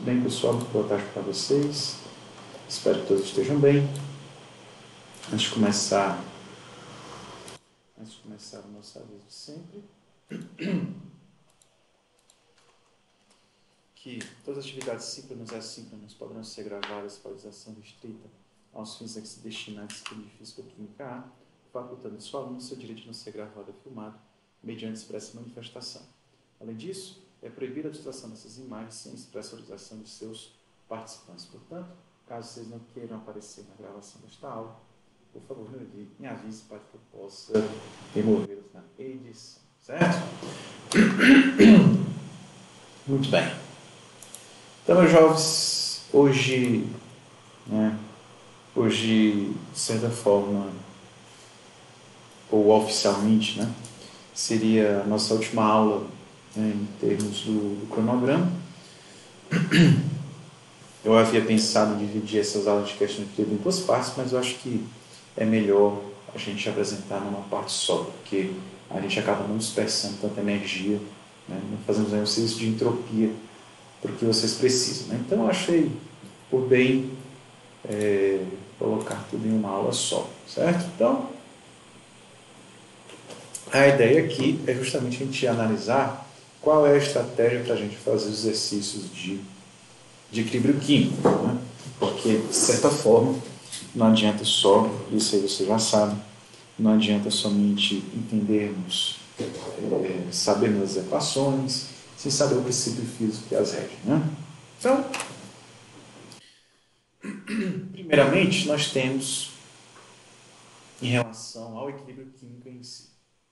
bem, pessoal? Muito boa tarde para vocês. Espero que todos estejam bem. Antes de começar o nosso aviso de sempre, que todas as atividades síncronas e assíncronas poderão ser gravadas para utilização restrita aos fins a que se destina a disciplina de Física-Química A, facultando seu aluno seu direito de não ser gravado ou filmado, mediante expressa manifestação. Além disso, é proibida a utilização dessas imagens sem expressa autorização de seus participantes. Portanto, caso vocês não queiram aparecer na gravação desta aula, por favor, me avise para que eu possa removê-los na edição. Certo? Muito bem. Então, meus jovens, hoje, de certa forma, ou oficialmente, seria a nossa última aula em termos do cronograma. Eu havia pensado em dividir essas aulas de questão de equilíbrio em duas partes, mas eu acho que é melhor a gente apresentar numa parte só, porque a gente acaba não dispersando tanta energia, não fazemos um exercício de entropia para o que vocês precisam. Então, eu achei por bem colocar tudo em uma aula só, certo? Então, a ideia aqui é justamente a gente analisar qual é a estratégia para a gente fazer os exercícios de equilíbrio químico, porque, de certa forma, não adianta só, isso aí você já sabe, não adianta somente entendermos, sabermos as equações, sem saber o princípio físico que as rege. Então, primeiramente, nós temos, em relação ao equilíbrio químico em si,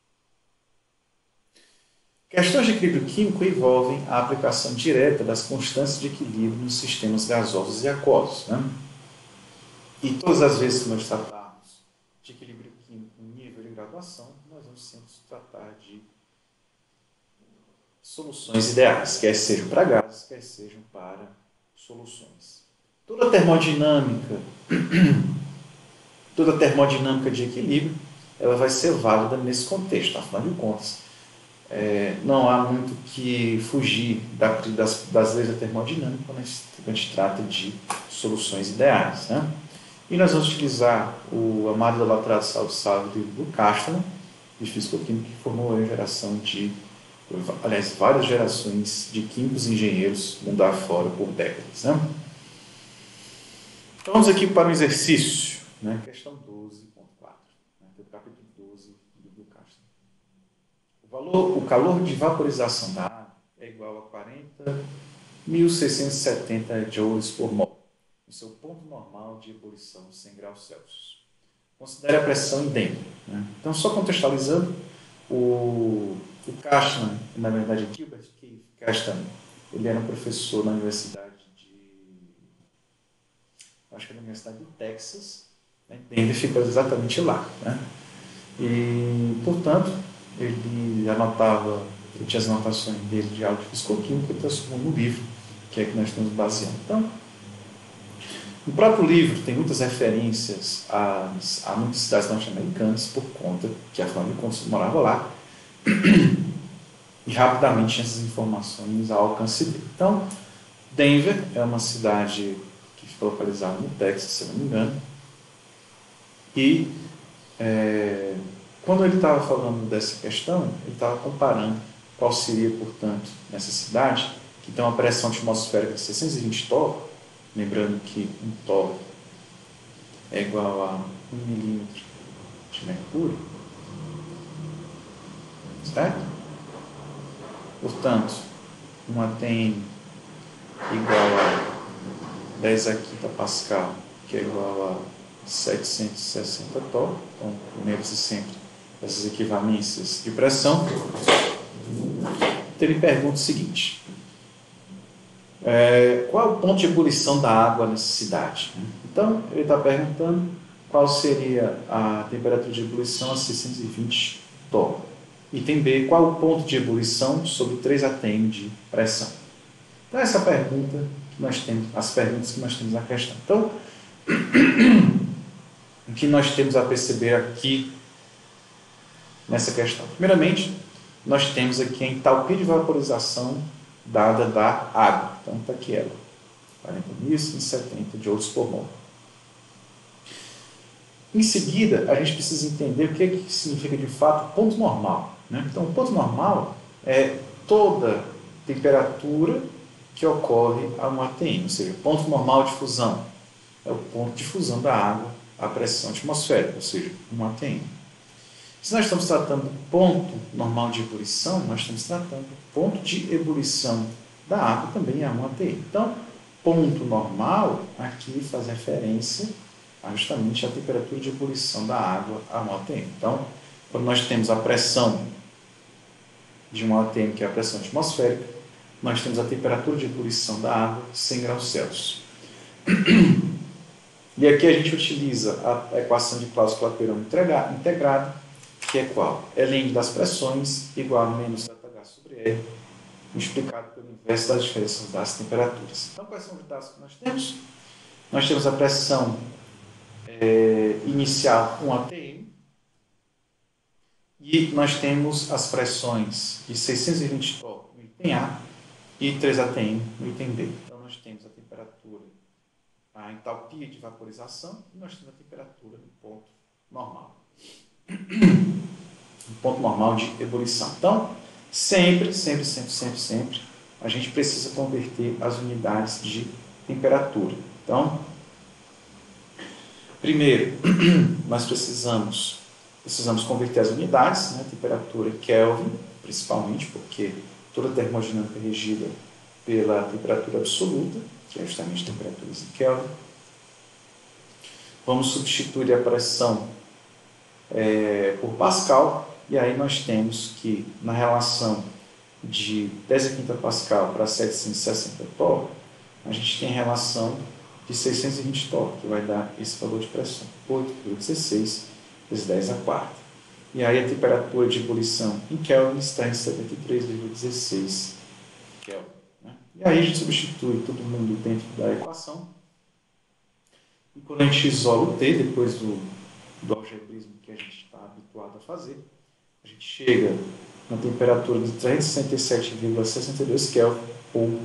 questões de equilíbrio químico envolvem a aplicação direta das constantes de equilíbrio nos sistemas gasosos e aquosos. E todas as vezes que nós tratarmos de equilíbrio químico em nível de graduação, nós vamos sempre tratar de soluções ideais, quer sejam para gases, quer sejam para soluções. Toda termodinâmica de equilíbrio, ela vai ser válida nesse contexto, afinal de contas. Não há muito que fugir das leis da termodinâmica quando a gente trata de soluções ideais. E nós vamos utilizar o amado idolatrado salve do Castro, de físico-químico, que formou a geração várias gerações de químicos e engenheiros mundo afora por décadas. Então vamos aqui para um exercício, questão 12.4, do capítulo 12 do Castro. O calor de vaporização da água é igual a 40.670 joules por mol, no seu ponto normal de ebulição 100 graus Celsius. Considere a pressão em dentro. Então, só contextualizando, o Cashman, na verdade, Gilbert Cashman, ele era um professor na Universidade do Texas, Denver ficou exatamente lá. E, portanto, ele tinha as anotações dele de aula de fisicoquímica e transformou no livro, que é que nós estamos baseando. Então, no próprio livro tem muitas referências a muitas cidades norte-americanas, por conta que, afinal de contas, morava lá, e rapidamente tinha essas informações ao alcance dele. Então, Denver é uma cidade que fica localizada no Texas, se não me engano, e quando ele estava falando dessa questão, ele estava comparando qual seria, portanto, nessa cidade, que tem uma pressão atmosférica de 620 torr, lembrando que um torr é igual a 1 milímetro de mercúrio, certo? Portanto, uma tem igual a 10 a quinta pascal, que é igual a 760 torr, então lembre-se sempre essas equivalências de pressão. Então ele pergunta o seguinte: qual é o ponto de ebulição da água nessa cidade? Então ele está perguntando qual seria a temperatura de ebulição a 620 torr. Item B, qual é o ponto de ebulição sobre 3 atm de pressão? Então essa pergunta que nós temos, as perguntas que nós temos na questão. Então, o que nós temos a perceber aqui nessa questão? Primeiramente, nós temos aqui a entalpia de vaporização dada da água. Então, está aqui ela. 40.170 joules por mol. Em seguida, a gente precisa entender o que significa de fato ponto normal, né? Então, o ponto normal é toda temperatura que ocorre a um ATM, ou seja, ponto normal de fusão é o ponto de fusão da água à pressão atmosférica, ou seja, um ATM. Se nós estamos tratando do ponto normal de ebulição, nós estamos tratando do ponto de ebulição da água também a um ATM. Então, ponto normal aqui faz referência justamente à temperatura de ebulição da água a um ATM. Então, quando nós temos a pressão de um ATM, que é a pressão atmosférica, nós temos a temperatura de ebulição da água 100 graus Celsius. E aqui a gente utiliza a equação de Clausius-Clapeyron integrada, que é qual? Ln das pressões igual a menos ΔH sobre R, multiplicado pelo inverso das diferenças das temperaturas. Então, quais são os dados que nós temos? Nós temos a pressão inicial 1 atm, e nós temos as pressões de 620 torr no item A e 3 atm no item B. Então, nós temos a temperatura, a entalpia de vaporização, e nós temos a temperatura do ponto normal. O ponto normal de ebulição. Então, sempre, a gente precisa converter as unidades de temperatura. Então, primeiro, nós precisamos converter as unidades, né? Temperatura Kelvin, principalmente, porque toda a termodinâmica é regida pela temperatura absoluta, que é justamente temperaturas em Kelvin. Vamos substituir a pressão por Pascal, e aí nós temos que, na relação de 10⁵ Pascal para 760 torr, a gente tem a relação de 620 torr, que vai dar esse valor de pressão, 8,16 vezes 10 à quarta. E aí a temperatura de ebulição em Kelvin está em 73,16 Kelvin. Né? E aí a gente substitui todo mundo dentro da equação. E quando a gente isola o T, depois do algebrismo que a gente está habituado a fazer, a gente chega na temperatura de 367,62 Kelvin ou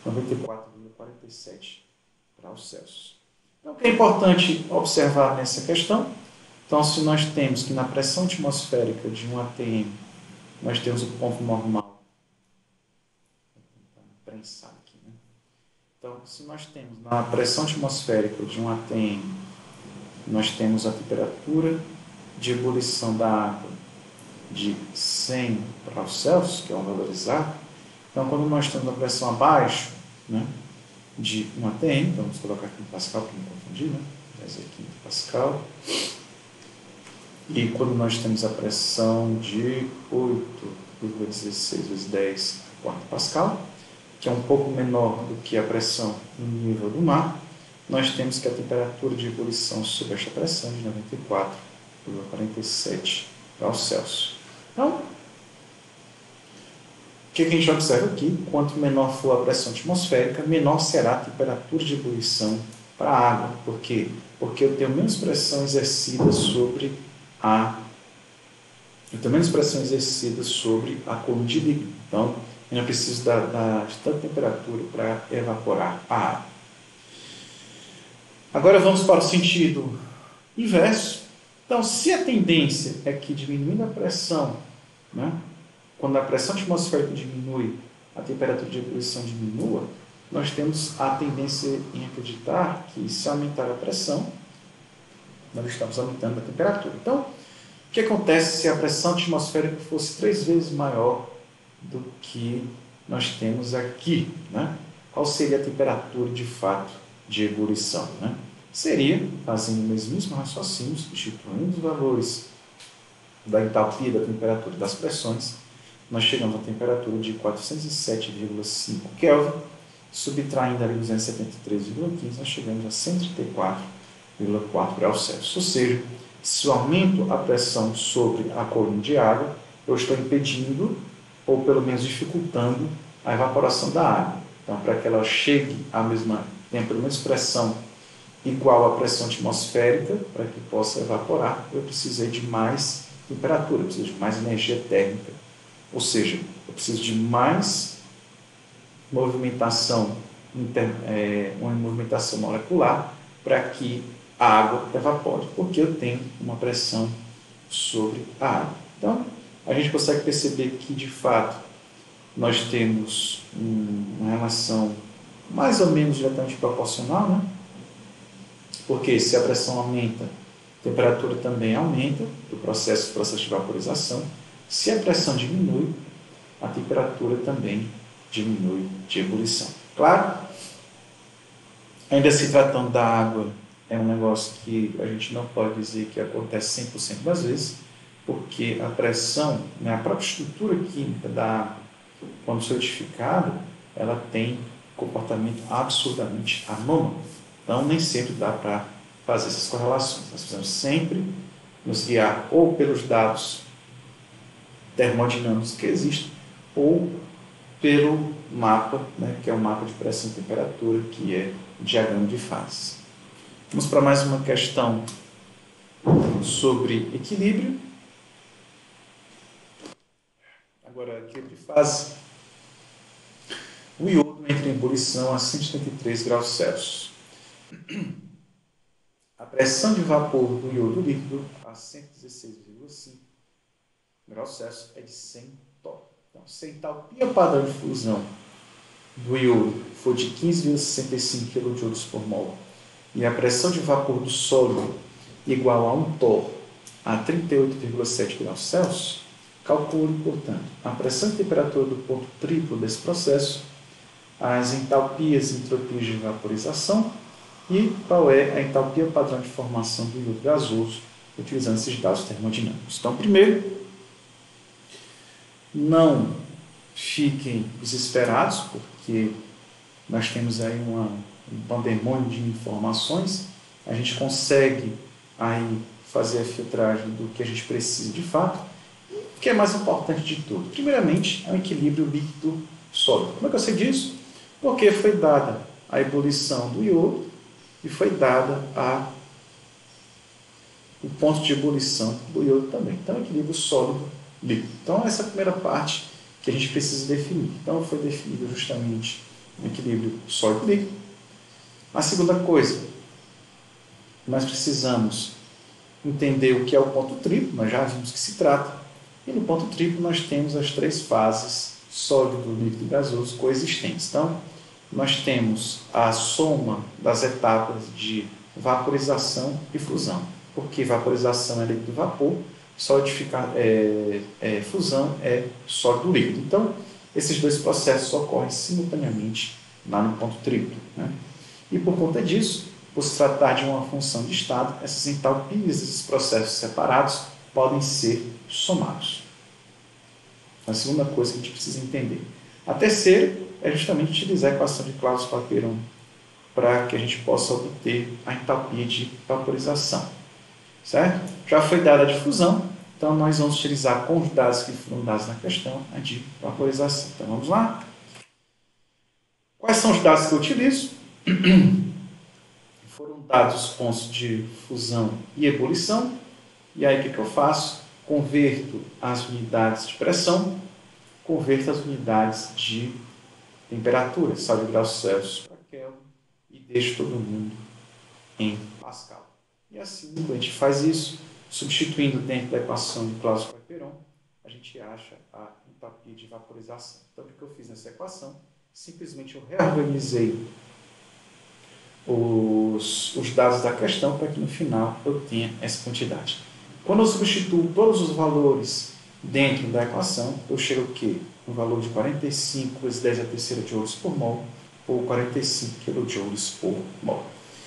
94,47 graus Celsius. Então, o que é importante observar nessa questão? Então, se nós temos que na pressão atmosférica de um ATM, nós temos o ponto normal. Vou prensar aqui, né? Então, se nós temos na pressão atmosférica de um ATM, nós temos a temperatura de ebulição da água de 100 graus Celsius, que é um valor exato. Então, quando nós temos a pressão abaixo, né, de um ATM, então vamos colocar aqui em Pascal para não confundir, né? 10⁵ Pascal. E quando nós temos a pressão de 8,16 vezes 10 à quarta Pascal, que é um pouco menor do que a pressão no nível do mar, nós temos que a temperatura de ebulição sob esta pressão de 94,47 graus Celsius. Então, o que a gente observa aqui? Quanto menor for a pressão atmosférica, menor será a temperatura de ebulição para a água. Por quê? Porque eu tenho menos pressão exercida sobre a coluna de líquido. Então, eu não preciso de tanta temperatura para evaporar a água. Agora vamos para o sentido inverso. Então, se a tendência é que diminuindo a pressão, né, quando a pressão atmosférica diminui, a temperatura de ebulição diminua, nós temos a tendência em acreditar que se aumentar a pressão, nós estamos aumentando a temperatura. Então, o que acontece se a pressão atmosférica fosse 3 vezes maior do que nós temos aqui, né? Qual seria a temperatura de fato de ebulição, né? Seria, fazendo o mesmo raciocínio, substituindo os valores da entalpia, da temperatura e das pressões, nós chegamos à temperatura de 407,5 Kelvin, subtraindo ali 273,15, nós chegamos a 134,4 graus Celsius. Ou seja, se eu aumento a pressão sobre a coluna de água, eu estou impedindo, ou pelo menos dificultando, a evaporação da água. Então, para que ela chegue à mesma, tenha pelo menos pressão igual à pressão atmosférica, para que possa evaporar, eu precisei de mais temperatura, eu preciso de mais energia térmica. Ou seja, eu preciso de mais movimentação uma movimentação molecular para que a água evapore, porque eu tenho uma pressão sobre a água. Então, a gente consegue perceber que, de fato, nós temos uma relação mais ou menos diretamente proporcional, né? Porque se a pressão aumenta, a temperatura também aumenta do processo de vaporização. Se a pressão diminui, a temperatura também diminui de ebulição. Claro, ainda se tratando da água, é um negócio que a gente não pode dizer que acontece 100% das vezes, porque a pressão, né, a própria estrutura química da água, quando solidificada, ela tem comportamento absurdamente anômalo. Então, nem sempre dá para fazer essas correlações. Nós precisamos sempre nos guiar ou pelos dados termodinâmicos que existem, ou pelo mapa, né, que é o mapa de pressão e temperatura, que é o diagrama de fases. Vamos para mais uma questão sobre equilíbrio. Agora, equilíbrio de fase. O iodo entra em ebulição a 173 graus Celsius. A pressão de vapor do iodo líquido a 116,5 graus Celsius é de 100 torr. Então, se a entalpia padrão de fusão do iodo for de 15,65 kJ por mol e a pressão de vapor do sólido igual a 1 torr a 38,7 graus Celsius, calcule, portanto, a pressão e temperatura do ponto triplo desse processo, as entalpias e entropias de vaporização e qual é a entalpia padrão de formação do iodo gasoso, utilizando esses dados termodinâmicos. Então, primeiro, não fiquem desesperados, porque nós temos aí um pandemônio de informações, a gente consegue aí fazer a filtragem do que a gente precisa de fato, e o que é mais importante de tudo? Primeiramente, é um equilíbrio líquido-sólido. Como é que eu sei disso? Porque foi dada a ebulição do iodo e foi dada o ponto de ebulição do iodo também. Então, equilíbrio sólido-líquido. Então, essa é a primeira parte que a gente precisa definir. Então, foi definido justamente o equilíbrio sólido-líquido. A segunda coisa, nós precisamos entender o que é o ponto triplo, nós já vimos que se trata. E no ponto triplo nós temos as três fases sólido, líquido e gasoso coexistentes. Então, nós temos a soma das etapas de vaporização e fusão. Porque vaporização é líquido e vapor, fusão é sólido líquido. Então, esses dois processos ocorrem simultaneamente lá no ponto triplo, né? E por conta disso, por se tratar de uma função de estado, essas entalpias desses processos separados podem ser somados. A segunda coisa que a gente precisa entender. A terceira é justamente utilizar a equação de Clausius-Clapeyron para que a gente possa obter a entalpia de vaporização. Certo? Já foi dada a difusão, então nós vamos utilizar com os dados que foram dados na questão a de vaporização. Então vamos lá. Quais são os dados que eu utilizo? Foram dados os pontos de fusão e ebulição. E aí o que eu faço? Converto as unidades de pressão, converto as unidades de temperatura, salvo graus Celsius para Kelvin, e deixo todo mundo em Pascal. E assim, quando a gente faz isso, substituindo dentro da equação de Clausius-Clapeyron, a gente acha a entalpia de vaporização. Então, o que eu fiz nessa equação? Simplesmente eu reorganizei os dados da questão para que no final eu tenha essa quantidade. Quando eu substituo todos os valores dentro da equação, eu chego ao quê? No valor de 45 vezes 10 a terceira joules por mol, ou 45 kJ por mol.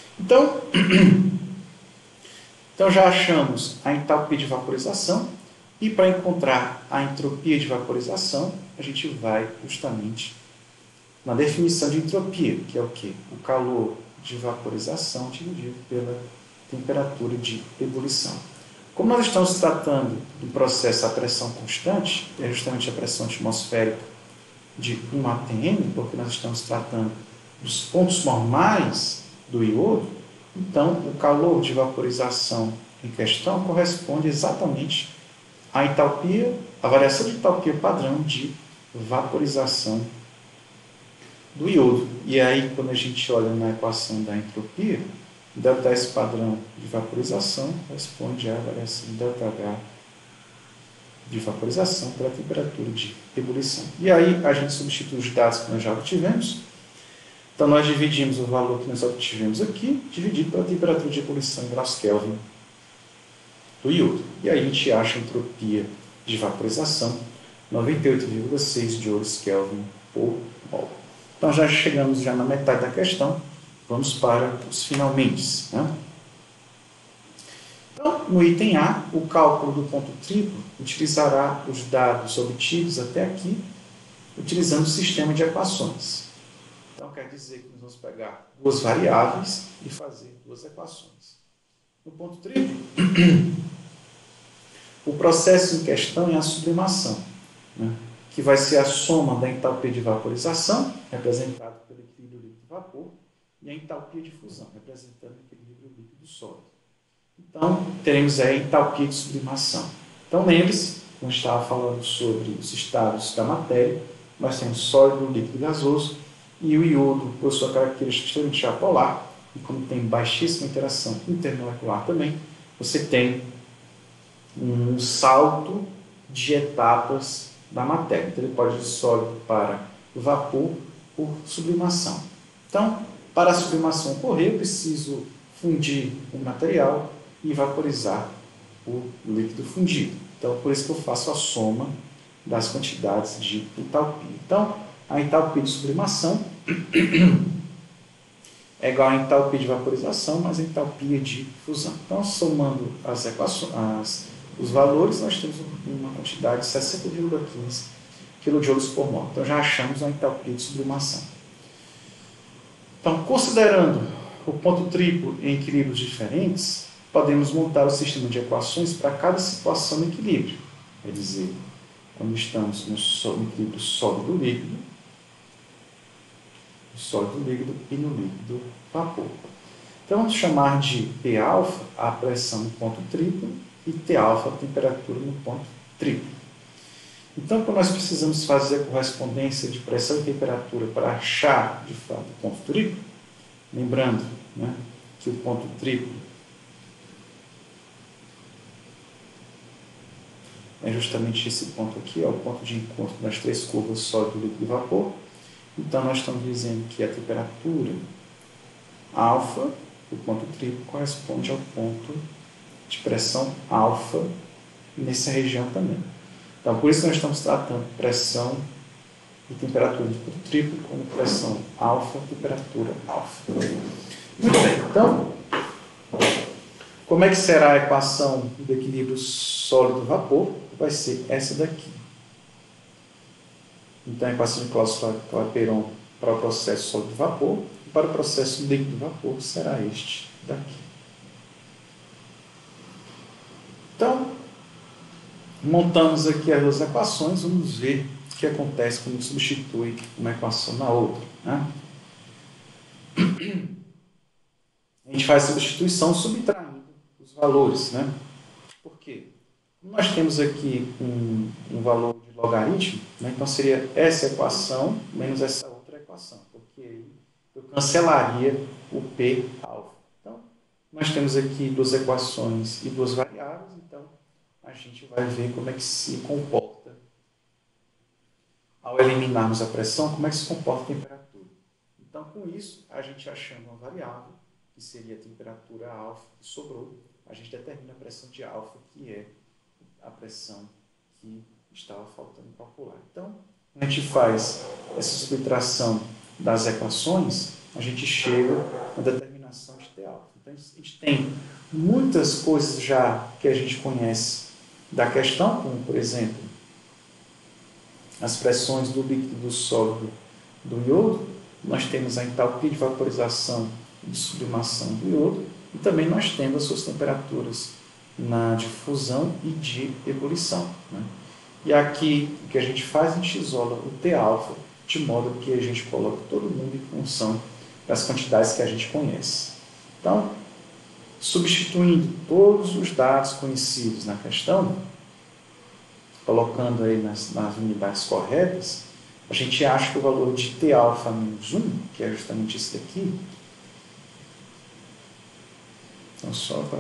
Então já achamos a entalpia de vaporização, e para encontrar a entropia de vaporização, a gente vai justamente na definição de entropia, que é o quê? O calor de vaporização dividido pela temperatura de ebulição. Como nós estamos tratando do processo a pressão constante, que é justamente a pressão atmosférica de 1 atm, porque nós estamos tratando dos pontos normais do iodo, então o calor de vaporização em questão corresponde exatamente à entalpia, à variação de entalpia padrão de vaporização do iodo. E aí, quando a gente olha na equação da entropia, ΔS padrão de vaporização responde à variação ΔH de vaporização pela temperatura de ebulição. E aí a gente substitui os dados que nós já obtivemos. Então nós dividimos o valor que nós obtivemos aqui, dividido pela temperatura de ebulição em graus Kelvin do iodo. E aí a gente acha a entropia de vaporização 98,6 joules Kelvin por mol. Então já chegamos já na metade da questão. Vamos para os finalmente. Né? Então, no item A, o cálculo do ponto triplo utilizará os dados obtidos até aqui, utilizando o sistema de equações. Então, quer dizer que nós vamos pegar duas variáveis e fazer duas equações. No ponto triplo, o processo em questão é a sublimação, né? Que vai ser a soma da entalpia de vaporização, representada pelo equilíbrio líquido-vapor, e a entalpia de fusão, representando o equilíbrio líquido-sólido. Então, teremos aí a entalpia de sublimação. Então, lembre-se, quando estava falando sobre os estados da matéria, nós temos sólido, líquido e gasoso, e o iodo, por sua característica extremamente apolar, e como tem baixíssima interação intermolecular também, você tem um salto de etapas da matéria. Então, ele pode ir de sólido para o vapor por sublimação. Então, para a sublimação ocorrer, eu preciso fundir o material e vaporizar o líquido fundido. Então, por isso que eu faço a soma das quantidades de entalpia. Então, a entalpia de sublimação é igual a entalpia de vaporização mais a entalpia de fusão. Então, somando as equações, os valores, nós temos uma quantidade de 60,15 kJ por mol. Então, já achamos a entalpia de sublimação. Então, considerando o ponto triplo em equilíbrios diferentes, podemos montar o sistema de equações para cada situação de equilíbrio. Quer dizer, quando estamos no equilíbrio sólido-líquido, e no líquido-vapor. Então, vamos chamar de Pα a pressão no ponto triplo e Tα a temperatura no ponto triplo. Então, quando nós precisamos fazer a correspondência de pressão e temperatura para achar, de fato, o ponto triplo, lembrando, né, que o ponto triplo é justamente esse ponto aqui, ó, o ponto de encontro das três curvas sólido, líquido e vapor. Então, nós estamos dizendo que a temperatura alfa do ponto triplo corresponde ao ponto de pressão alfa nessa região também. Então, por isso nós estamos tratando pressão e temperatura do ponto triplo como pressão alfa, temperatura alfa. Muito bem, então, como é que será a equação do equilíbrio sólido-vapor? Vai ser essa daqui. Então, a equação de Clausius-Clapeyron para o processo sólido-vapor e para o processo líquido-vapor será este daqui. Então, montamos aqui as duas equações, vamos ver o que acontece quando substitui uma equação na outra. Né? A gente faz a substituição subtraindo os valores. Né? Por quê? Nós temos aqui um valor de logaritmo, né? Então seria essa equação menos essa outra equação, porque aí eu cancelaria o P alfa. Então, nós temos aqui duas equações e duas variáveis, então a gente vai ver como é que se comporta, ao eliminarmos a pressão, como é que se comporta a temperatura. Então, com isso, a gente achando uma variável, que seria a temperatura alfa, que sobrou, a gente determina a pressão de alfa, que é a pressão que estava faltando calcular. Então, a gente faz essa subtração das equações, a gente chega na determinação de T alfa. Então, a gente tem muitas coisas já que a gente conhece da questão, como, por exemplo, as pressões do líquido, do sólido, do iodo. Nós temos a entalpia de vaporização e de sublimação do iodo, e também nós temos as suas temperaturas na difusão e de ebulição. Né? E aqui, o que a gente faz, a gente isola o T-alfa, de modo que a gente coloca todo mundo em função das quantidades que a gente conhece. Então, substituindo todos os dados conhecidos na questão, colocando aí nas unidades corretas, a gente acha que o valor de Tα menos 1, que é justamente esse daqui, então só para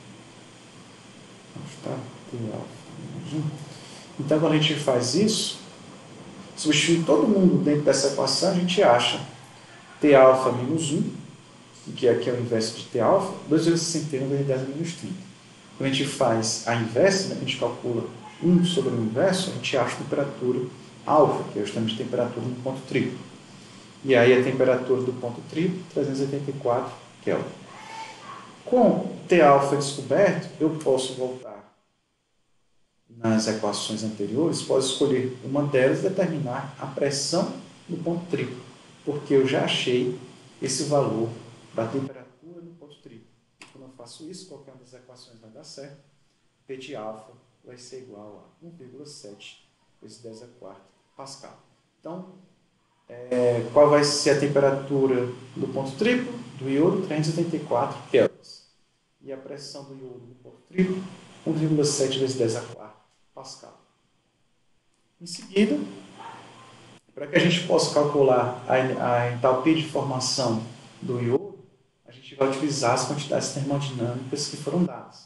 ajustar Tα menos 1. Então, quando a gente faz isso, substitui todo mundo dentro dessa equação, a gente acha Tα menos 1, que aqui é o inverso de Tα, 2 vezes 61 vezes 10 menos 30. Quando a gente faz a inversa, né, a gente calcula 1 sobre o inverso, a gente acha a temperatura alfa, que é justamente a temperatura do ponto triplo. E aí a temperatura do ponto triplo, 384 Kelvin. Com Tα descoberto, eu posso voltar nas equações anteriores, posso escolher uma delas e determinar a pressão do ponto triplo, porque eu já achei esse valor da temperatura no ponto triplo. Quando eu faço isso, qualquer uma das equações vai dar certo. P de alfa vai ser igual a 1,7 vezes 10 a quarta Pascal. Então, qual vai ser a temperatura do ponto triplo? Do iodo, 384 kelvins. E a pressão do iodo no ponto triplo, 1,7 vezes 10 a quarta Pascal. Em seguida, para que a gente possa calcular a entalpia de formação do iodo, a gente vai utilizar as quantidades termodinâmicas que foram dadas.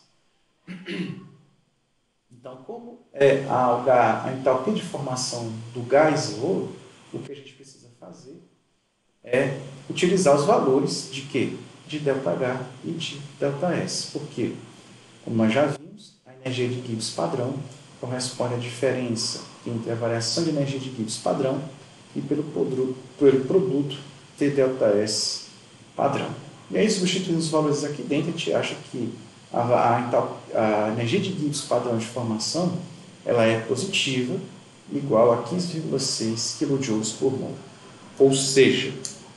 Então, como é a entalpia de formação do gás iodo, o que a gente precisa fazer é utilizar os valores de quê? De ΔH e de ΔS. Por quê? Como nós já vimos, a energia de Gibbs padrão corresponde à diferença entre a variação de energia de Gibbs padrão e pelo produto TΔS padrão. E aí, substituindo os valores aqui dentro, a gente acha que a energia de Gibbs padrão de formação ela é positiva, igual a 15,6 kJ por mol. Ou seja,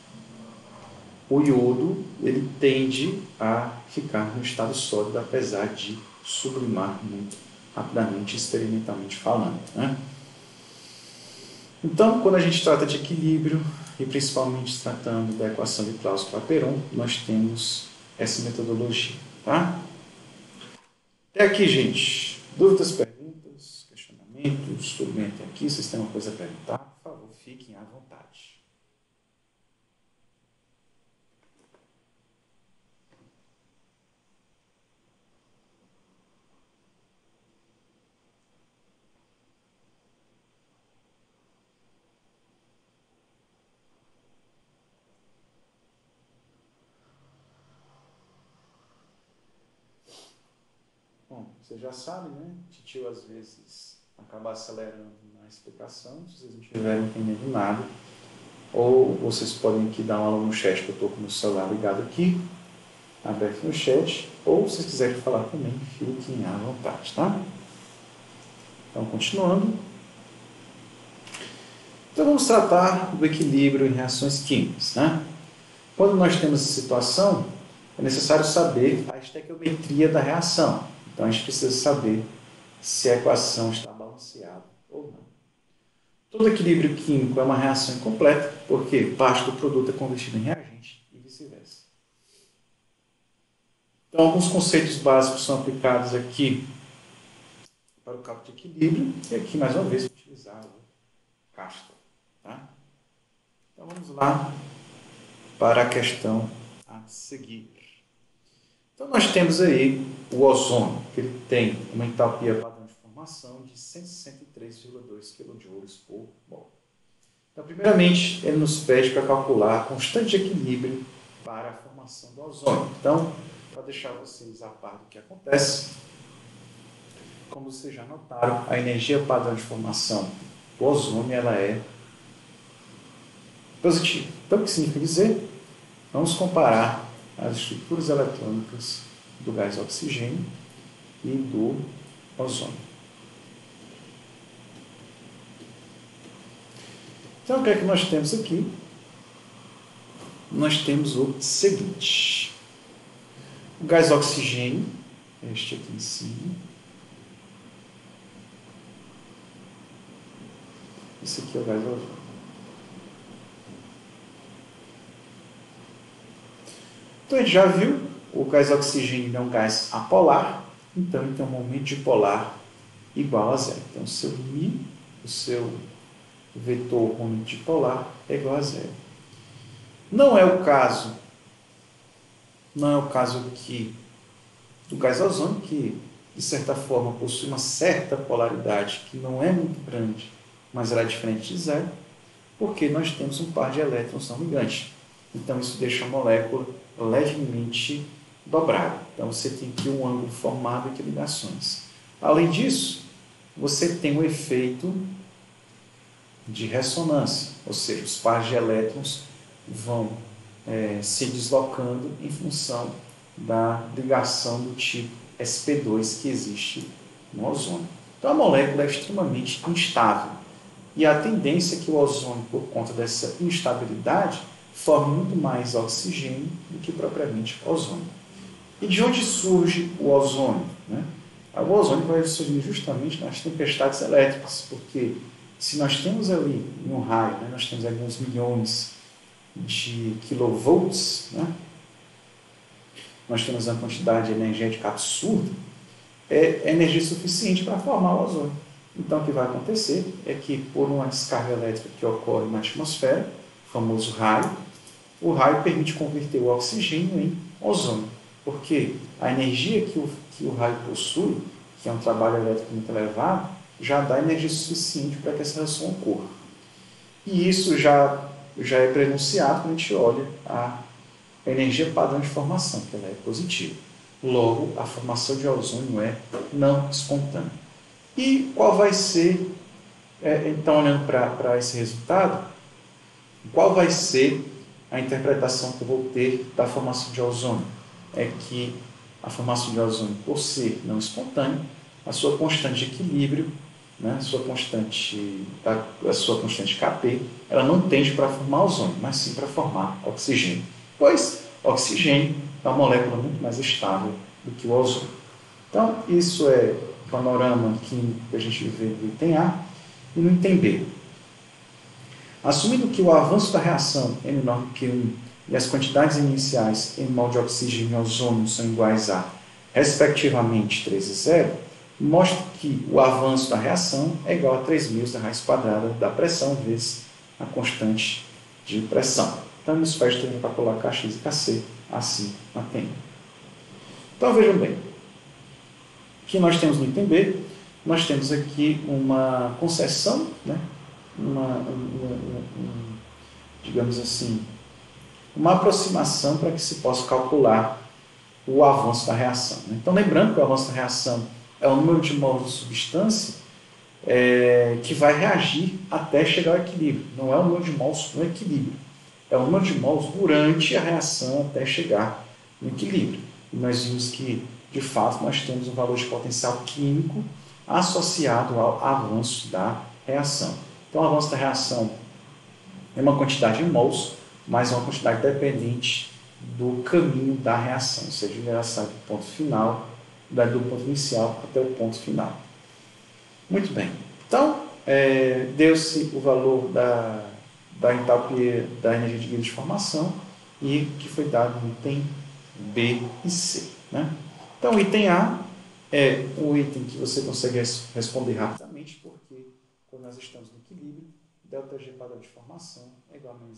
o iodo ele tende a ficar no estado sólido, apesar de sublimar muito rapidamente, experimentalmente falando, né? Então, quando a gente trata de equilíbrio, e principalmente tratando da equação de Clausius-Clapeyron, nós temos essa metodologia. Tá? Até aqui, gente. Dúvidas, perguntas, questionamentos? Tudo bem até aqui? Vocês têm uma coisa a perguntar? Por favor, fiquem à vontade. Bom, você já sabe, né? Titio às vezes acaba acelerando na explicação, se vocês não estiverem entendendo nada. Ou vocês podem aqui dar uma aula no chat, que eu estou com o meu celular ligado aqui, aberto no chat. Ou se vocês quiserem falar também, fiquem à vontade, tá? Então, continuando. Então, vamos tratar do equilíbrio em reações químicas, né? Quando nós temos essa situação, é necessário saber a estequiometria da reação. Então, a gente precisa saber se a equação está balanceada ou não. Todo equilíbrio químico é uma reação incompleta, porque parte do produto é convertido em reagente e vice-versa. Então, alguns conceitos básicos são aplicados aqui para o cálculo de equilíbrio, e aqui, mais uma vez, utilizar o Castor. Tá? Então, vamos lá para a questão a seguir. Então, nós temos aí o ozônio, que ele tem uma entalpia padrão de formação de 163,2 kJ por mol. Então, primeiramente, ele nos pede para calcular a constante de equilíbrio para a formação do ozônio. Então, para deixar vocês a par do que acontece, como vocês já notaram, a energia padrão de formação do ozônio ela é positiva. Então, o que significa dizer? Vamos comparar as estruturas eletrônicas do gás oxigênio e do ozônio. Então, o que é que nós temos aqui? Nós temos o seguinte. O gás oxigênio, este aqui em cima. Esse aqui é o gás ozônio. Então, a gente já viu, o gás oxigênio é um gás apolar, então ele tem um momento dipolar igual a zero. Então, o seu μ, o seu o vetor único dipolar é igual a zero. Não é o caso aqui do gás ozônio, que de certa forma possui uma certa polaridade que não é muito grande, mas ela é diferente de zero, porque nós temos um par de elétrons não ligantes. Então isso deixa a molécula levemente dobrada. Então você tem aqui um ângulo formado entre ligações. Além disso, você tem o efeito de ressonância, ou seja, os pares de elétrons vão se deslocando em função da ligação do tipo sp2 que existe no ozônio. Então a molécula é extremamente instável e a tendência é que o ozônio, por conta dessa instabilidade, forme muito mais oxigênio do que propriamente ozônio. E de onde surge o ozônio? O ozônio vai surgir justamente nas tempestades elétricas, porque se nós temos ali em um raio, nós temos alguns milhões de kilovolts, nós temos uma quantidade energética absurda, é energia suficiente para formar o ozônio. Então, o que vai acontecer é que, por uma descarga elétrica que ocorre na atmosfera, o famoso raio, o raio permite converter o oxigênio em ozônio, porque a energia que o raio possui, que é um trabalho elétrico muito elevado, já dá energia suficiente para que essa reação ocorra. E isso já é prenunciado quando a gente olha a energia padrão de formação, que ela é positiva. Logo, a formação de ozônio é não espontânea. E qual vai ser, então, olhando para esse resultado, qual vai ser a interpretação que eu vou ter da formação de ozônio? É que a formação de ozônio, por ser não espontânea, a sua constante de equilíbrio, a sua constante Kp, ela não tende para formar ozônio, mas sim para formar oxigênio. Pois oxigênio é uma molécula muito mais estável do que o ozônio. Então, isso é o panorama químico que a gente vê no item A e no item B. Assumindo que o avanço da reação é menor do que 1 e as quantidades iniciais em mol de oxigênio e ozônio são iguais a, respectivamente, 3 e 0, mostra que o avanço da reação é igual a 3 mil da raiz quadrada da pressão vezes a constante de pressão. Então, isso faz ter que calcular Kx e Kc, assim mantém. Então, vejam bem, o que nós temos no item B? Nós temos aqui uma concessão, digamos assim, uma aproximação para que se possa calcular o avanço da reação. Então, lembrando que o avanço da reação é o número de mols de substância que vai reagir até chegar ao equilíbrio. Não é o número de mols no equilíbrio. É o número de mols durante a reação até chegar no equilíbrio. E nós vimos que, de fato, nós temos um valor de potencial químico associado ao avanço da reação. Então, o avanço da reação é uma quantidade em mols, mas é uma quantidade dependente do caminho da reação, ou seja, ela sai do ponto final, do ponto inicial até o ponto final. Muito bem. Então, deu-se o valor da entalpia da energia de guia de formação e que foi dado no item B e C. Então, o item A é um item que você consegue responder rapidamente, porque quando nós estamos no equilíbrio, ΔG padrão de formação é igual a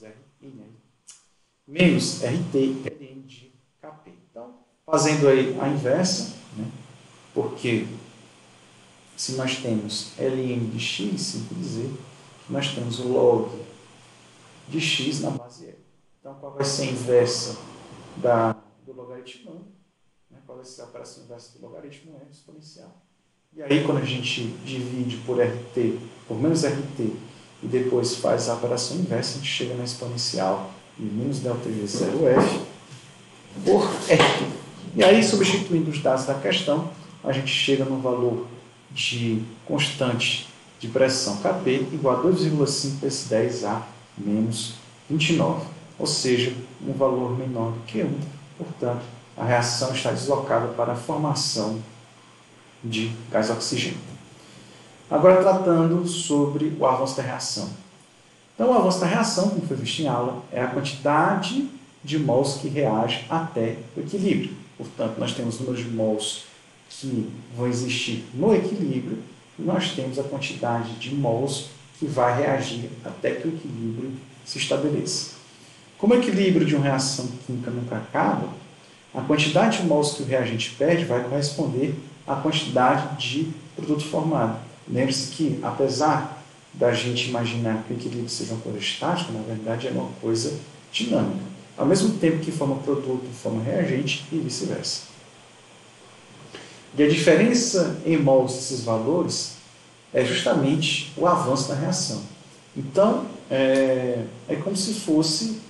menos RT ln de Kp. Então, fazendo aí a inversa, porque se nós temos ln de x, simples dizer, nós temos o log de x na base L. Então, qual vai ser a inversa do logaritmo? Qual vai ser a operação inversa do logaritmo? É exponencial. E aí, quando a gente divide por RT, por menos RT, e depois faz a operação inversa, a gente chega na exponencial de menos ΔG0F por RT. E aí, substituindo os dados da questão, a gente chega no valor de constante de pressão Kp igual a 2,5 vezes 10 a menos 29, ou seja, um valor menor do que 1. Portanto, a reação está deslocada para a formação de gás oxigênio. Agora, tratando sobre o avanço da reação. Então, o avanço da reação, como foi visto em aula, é a quantidade de mols que reage até o equilíbrio. Portanto, nós temos o número de mols que vão existir no equilíbrio e nós temos a quantidade de mols que vai reagir até que o equilíbrio se estabeleça. Como o equilíbrio de uma reação química nunca acaba, a quantidade de mols que o reagente perde vai corresponder à quantidade de produto formado. Lembre-se que, apesar da gente imaginar que o equilíbrio seja uma coisa estática, na verdade é uma coisa dinâmica. Ao mesmo tempo que forma produto, forma reagente e vice-versa. E a diferença em mols desses valores é justamente o avanço da reação. Então, é como se fosse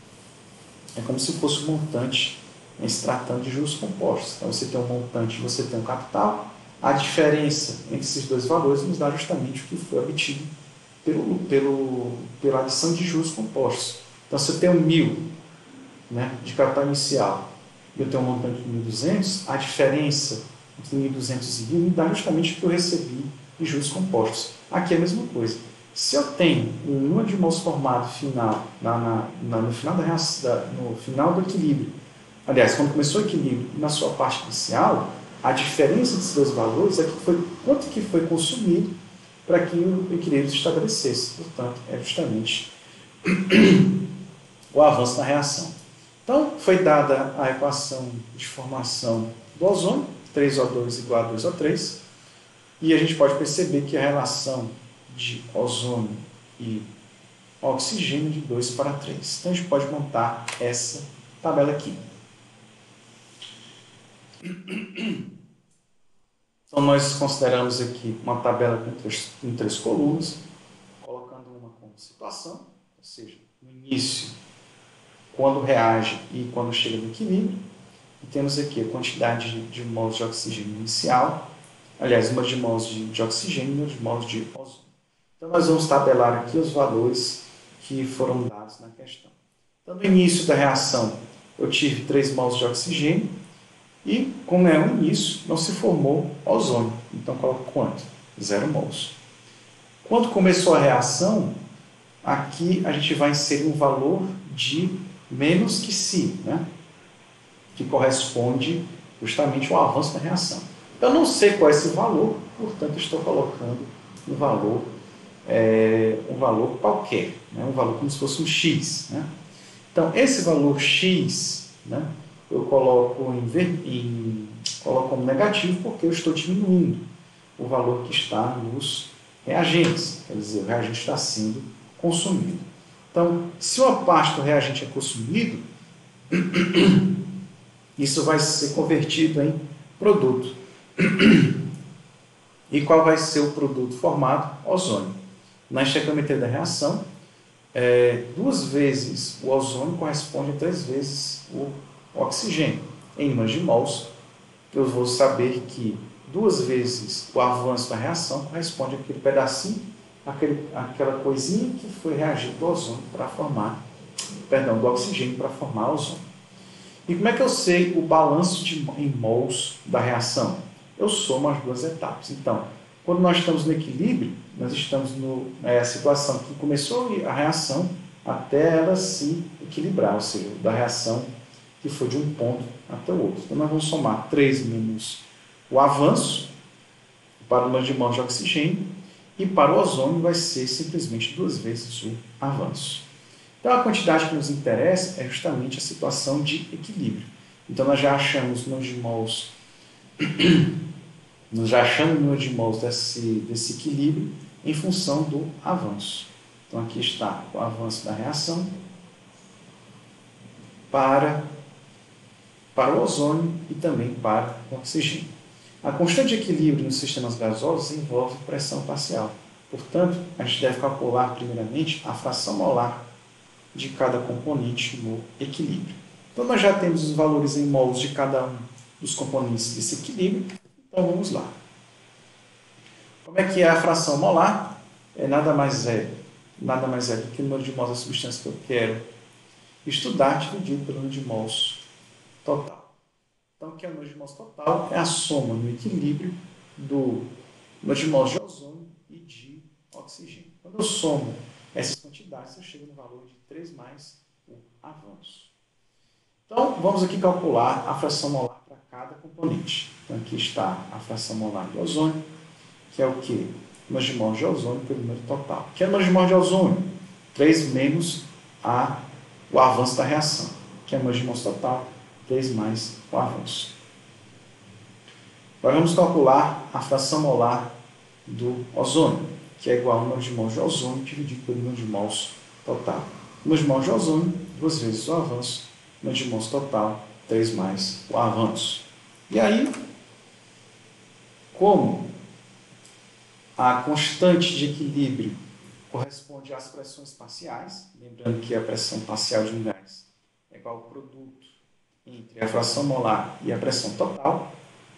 um montante em se tratando de juros compostos. Então, você tem um montante, você tem um capital. A diferença entre esses dois valores nos dá justamente o que foi obtido pela adição de juros compostos. Então, se eu tenho 1.000, né, de capital inicial e eu tenho um montante de 1.200, a diferença entre 1.200 e 1.000 me dá justamente o que eu recebi de juros compostos. Aqui é a mesma coisa. Se eu tenho um número de mols formado final, no final do equilíbrio, aliás, quando começou o equilíbrio, na sua parte inicial, a diferença desses dois valores é quanto que foi consumido para que o equilíbrio se estabelecesse. Portanto, é justamente o avanço da reação. Então, foi dada a equação de formação do ozônio, 3O2 igual a 2O3, e a gente pode perceber que a relação de ozônio e oxigênio de 2:3. Então, a gente pode montar essa tabela aqui. Então, nós consideramos aqui uma tabela com três colunas, colocando uma como situação, ou seja, no início, quando reage e quando chega no equilíbrio. E temos aqui a quantidade de mols de oxigênio inicial, aliás, número de mols de oxigênio e número de mols de ozônio. Então, nós vamos tabelar aqui os valores que foram dados na questão. Então, no início da reação, eu tive 3 mols de oxigênio e, como é o início, não se formou ozônio. Então, coloco quanto? 0 mols. Quando começou a reação, aqui a gente vai inserir um valor de menos que si, né? Que corresponde justamente ao avanço da reação. Eu não sei qual é esse valor, portanto, estou colocando um valor qualquer, né? Um valor como se fosse um x. Né? Então, esse valor x, né, eu coloco como negativo porque eu estou diminuindo o valor que está nos reagentes, quer dizer, o reagente está sendo consumido. Então, se uma parte do reagente é consumido, isso vai ser convertido em produto. E qual vai ser o produto formado? Ozônio. Na estequiometria da reação, 2 vezes o ozônio corresponde a 3 vezes o oxigênio. Em números de mols, eu vou saber que 2 vezes o avanço da reação corresponde àquele pedacinho, aquela coisinha que foi reagir do ozônio para formar, do oxigênio para formar ozônio. E como é que eu sei o balanço em mols da reação? Eu somo as duas etapas. Então, quando nós estamos no equilíbrio, nós estamos na situação que começou a reação até ela se equilibrar, ou seja, da reação que foi de um ponto até o outro. Então, nós vamos somar 3 menos o avanço para o número de mols de oxigênio e para o ozônio vai ser simplesmente 2 vezes o avanço. Então, a quantidade que nos interessa é justamente a situação de equilíbrio. Então, nós já achamos o número de mols desse equilíbrio em função do avanço. Então, aqui está o avanço da reação para o ozônio e também para o oxigênio. A constante de equilíbrio nos sistemas gasosos envolve pressão parcial. Portanto, a gente deve calcular primeiramente a fração molar de cada componente no equilíbrio. Então, nós já temos os valores em mols de cada um dos componentes desse equilíbrio. Então, vamos lá. Como é que é a fração molar? Nada mais é do que o número de mols da substância que eu quero estudar dividido pelo número de mols total. Então, o que é o número de mols total? É a soma no equilíbrio do número de mols de ozônio e de oxigênio. Quando eu somo essas quantidades, eu chego no valor de 3 mais o avanço. Então, vamos aqui calcular a fração molar para cada componente. Então, aqui está a fração molar do ozônio, que é o quê? mols de mol de ozônio pelo número total. Que é mols de mol de ozônio? 3 menos o avanço da reação. Que é mols de mol total? 3 mais o avanço. Agora vamos calcular a fração molar do ozônio, que é igual a número de mols de ozônio dividido pelo número de mols total. Número de mols de ozônio, 2 vezes o avanço, número de mols total, 3 mais o avanço. E aí, como a constante de equilíbrio corresponde às pressões parciais, lembrando que a pressão parcial de um gás é igual ao produto entre a fração molar e a pressão total.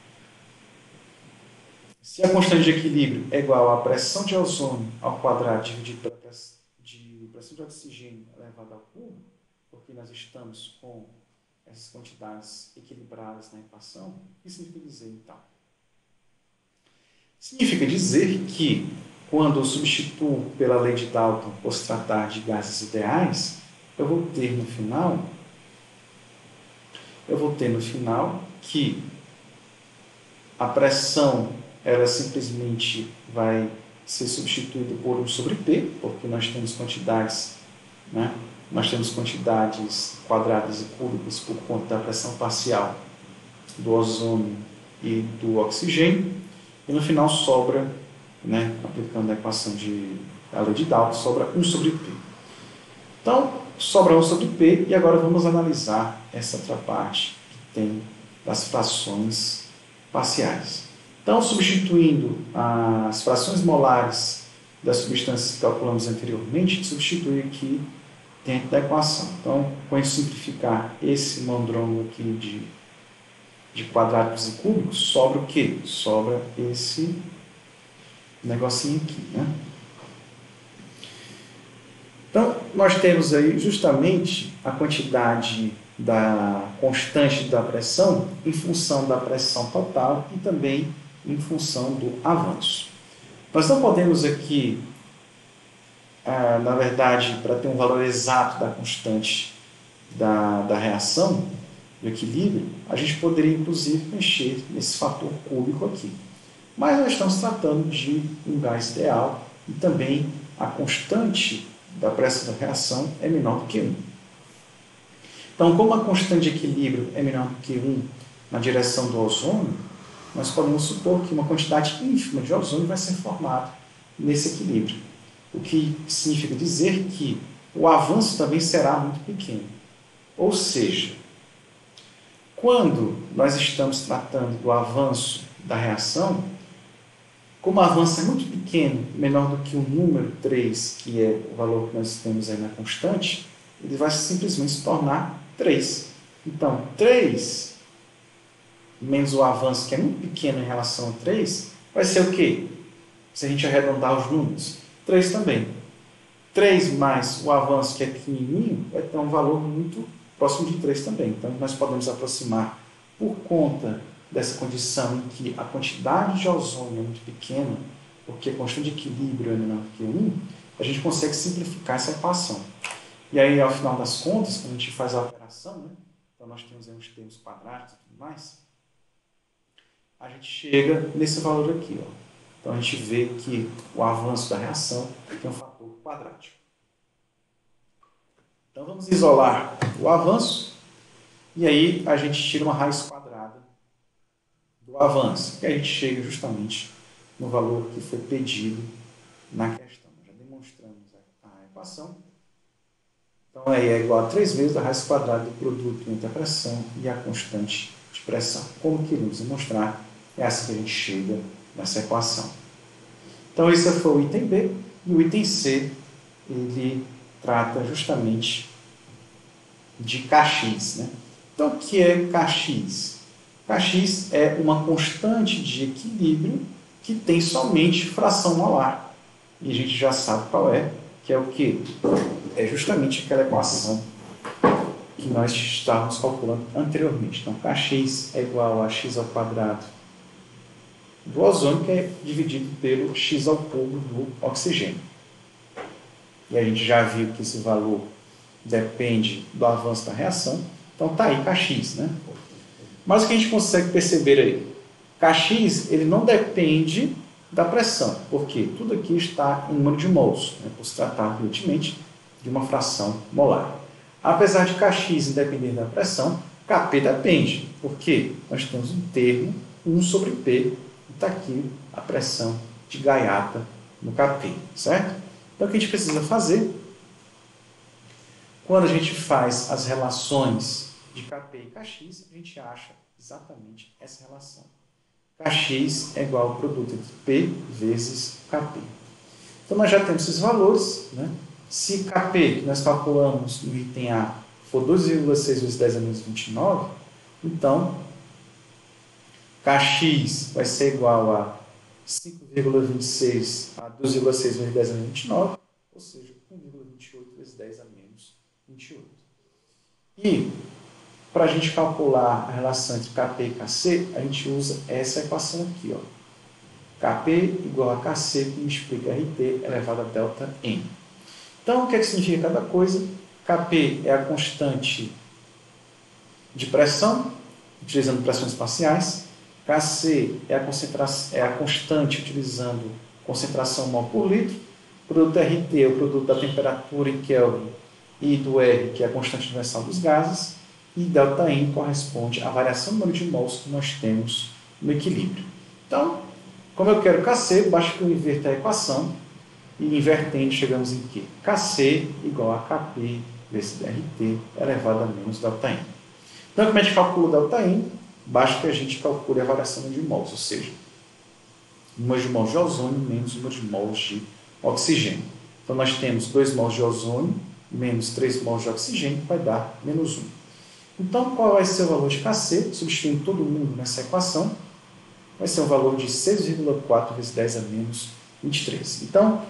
Se a constante de equilíbrio é igual à pressão de ozônio ao quadrado dividido pela pressão de oxigênio elevado ao cubo, porque nós estamos com essas quantidades equilibradas na equação, o que significa dizer então? Significa dizer que, quando eu substituo pela lei de Dalton por se tratar de gases ideais, eu vou ter no final que a pressão ela simplesmente vai ser substituída por 1 sobre P, porque nós temos quantidades, né? Nós temos quantidades quadradas e cúbicas por conta da pressão parcial do ozônio e do oxigênio, e no final sobra, né, aplicando a equação da lei de Dalton, sobra 1 sobre P. Então, sobra 1 sobre P, e agora vamos analisar essa outra parte que tem das frações parciais. Então, substituindo as frações molares das substâncias que calculamos anteriormente, a gente substitui aqui dentro da equação. Então, com isso simplificar esse mondrongo aqui de quadrados e cúbicos, sobra o quê? Sobra esse negocinho aqui, né? Então, nós temos aí justamente a quantidade da constante da pressão em função da pressão total e também em função do avanço. Nós não podemos aqui, na verdade, para ter um valor exato da constante da reação, do equilíbrio, a gente poderia, inclusive, mexer nesse fator cúbico aqui. Mas nós estamos tratando de um gás ideal e também a constante da pressão da reação é menor do que 1. Então, como a constante de equilíbrio é menor do que 1 na direção do ozônio, nós podemos supor que uma quantidade ínfima de ozônio vai ser formada nesse equilíbrio. O que significa dizer que o avanço também será muito pequeno. Ou seja, quando nós estamos tratando do avanço da reação, como o avanço é muito pequeno, menor do que o número 3, que é o valor que nós temos aí na constante, ele vai simplesmente se tornar 3. Então, 3 menos o avanço, que é muito pequeno em relação a 3, vai ser o quê? Se a gente arredondar os números, 3 também. 3 mais o avanço, que é pequenininho, vai ter um valor muito próximo de 3 também. Então, nós podemos aproximar, por conta dessa condição em que a quantidade de ozônio é muito pequena, porque a constante de equilíbrio é menor do que 1, a gente consegue simplificar essa equação. E aí, ao final das contas, quando a gente faz a operação, né? Então nós temos aí uns termos quadrados e tudo mais, a gente chega nesse valor aqui, ó. Então a gente vê que o avanço da reação tem um fator quadrático. Então vamos isolar o avanço e aí a gente tira uma raiz quadrada do avanço. E a gente chega justamente no valor que foi pedido na questão. Já demonstramos a equação. Então aí é igual a 3 vezes a raiz quadrada do produto entre a pressão e a constante de pressão. Como queremos demonstrar, é assim que a gente chega nessa equação. Então esse foi o item B, e o item C, ele trata justamente de Kx, né? Então o que é Kx? Kx é uma constante de equilíbrio que tem somente fração molar. E a gente já sabe qual é, que é o quê? É justamente aquela equação que nós estávamos calculando anteriormente. Então, Kx é igual a x ao quadrado do ozônio, que é dividido pelo x ao cubo do oxigênio. E a gente já viu que esse valor depende do avanço da reação. Então, está aí Kx, né? Mas o que a gente consegue perceber aí? Kx, ele não depende da pressão, porque tudo aqui está em número de mols, né, por se tratar, evidentemente, de uma fração molar. Apesar de Kx independer da pressão, Kp depende, porque nós temos um termo 1 sobre P, e está aqui a pressão de gaiata no Kp, certo? Então, o que a gente precisa fazer, quando a gente faz as relações de Kp e Kx, a gente acha exatamente essa relação. Kx é igual ao produto entre P vezes Kp. Então, nós já temos esses valores, né? Se Kp, que nós calculamos no item A, for 2,6 vezes 10 a menos 29, então Kx vai ser igual a 5,26 a 2,6 vezes 10 a menos 29, ou seja, 1,28 vezes 10 a menos 28. E, para a gente calcular a relação entre Kp e Kc, a gente usa essa equação aqui, ó. Kp igual a Kc, que explica Rt elevado a delta n. Então, o que significa cada coisa? Kp é a constante de pressão, utilizando pressões parciais. Kc é a constante utilizando concentração mol por litro. O produto Rt é o produto da temperatura em Kelvin e do R, que é a constante universal dos gases. E ΔN corresponde à variação do número de mols que nós temos no equilíbrio. Então, como eu quero Kc, basta que eu inverta a equação. E invertendo, chegamos em que? Kc igual a Kp vezes Rt elevado a menos ΔN. Então, como a gente calcula ΔN? Basta que a gente calcule a variação de mols, ou seja, número de mols de ozônio menos número de mols de oxigênio. Então, nós temos 2 mols de ozônio menos 3 mols de oxigênio, que vai dar menos 1. Então, qual vai ser o valor de Kc? Substituindo todo mundo nessa equação, vai ser um valor de 6,4 vezes 10 a menos 23. Então,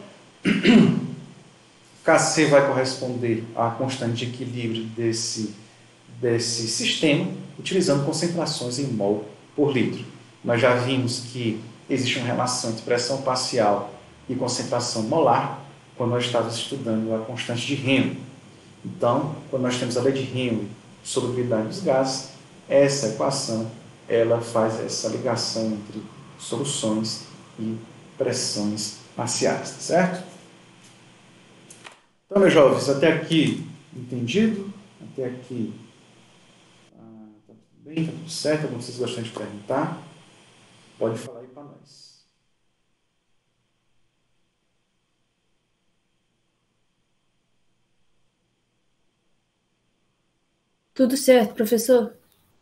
Kc vai corresponder à constante de equilíbrio desse sistema, utilizando concentrações em mol por litro. Nós já vimos que existe uma relação entre pressão parcial e concentração molar, quando nós estávamos estudando a constante de Henry. Então, quando nós temos a lei de Henry, solubilidade dos gases, essa equação ela faz essa ligação entre soluções e pressões parciais, tá certo? Então, meus jovens, até aqui entendido? Até aqui está tudo bem, está tudo certo? Como vocês gostam de perguntar? Pode falar aí para nós. Tudo certo, professor?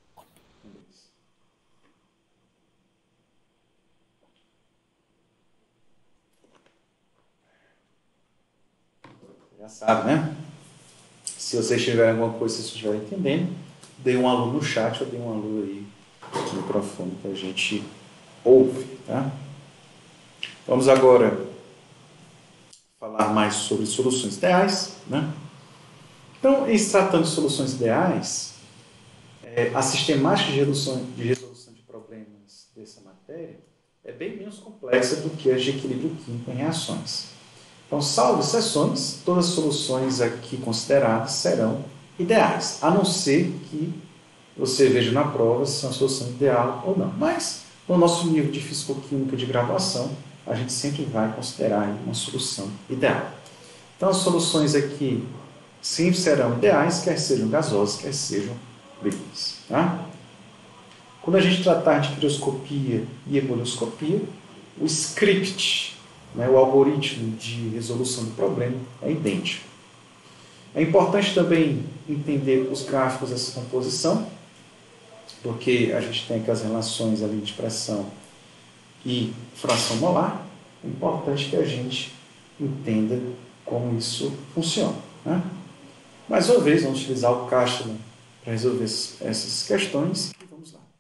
Já sabe, né? Se vocês tiverem alguma coisa, se vocês estiverem entendendo, dê um alô no chat ou dê um alô aí no microfone que a gente ouve, tá? Vamos agora falar mais sobre soluções ideais, né? Então, em se tratando de soluções ideais, a sistemática de resolução de problemas dessa matéria é bem menos complexa do que as de equilíbrio químico em reações. Então, salvo exceções, todas as soluções aqui consideradas serão ideais, a não ser que você veja na prova se é uma solução ideal ou não. Mas, no nosso nível de fisicoquímica de graduação, a gente sempre vai considerar uma solução ideal. Então, as soluções aqui sempre serão ideais, quer sejam gasosas, quer sejam líquidas. Tá? Quando a gente tratar de crioscopia e ebullioscopia, o script, o algoritmo de resolução do problema é idêntico. É importante também entender os gráficos dessa composição, porque a gente tem aqui as relações ali de pressão e fração molar. É importante que a gente entenda como isso funciona. Né? Mais uma vez, vamos utilizar o Castro para resolver essas questões. E vamos lá.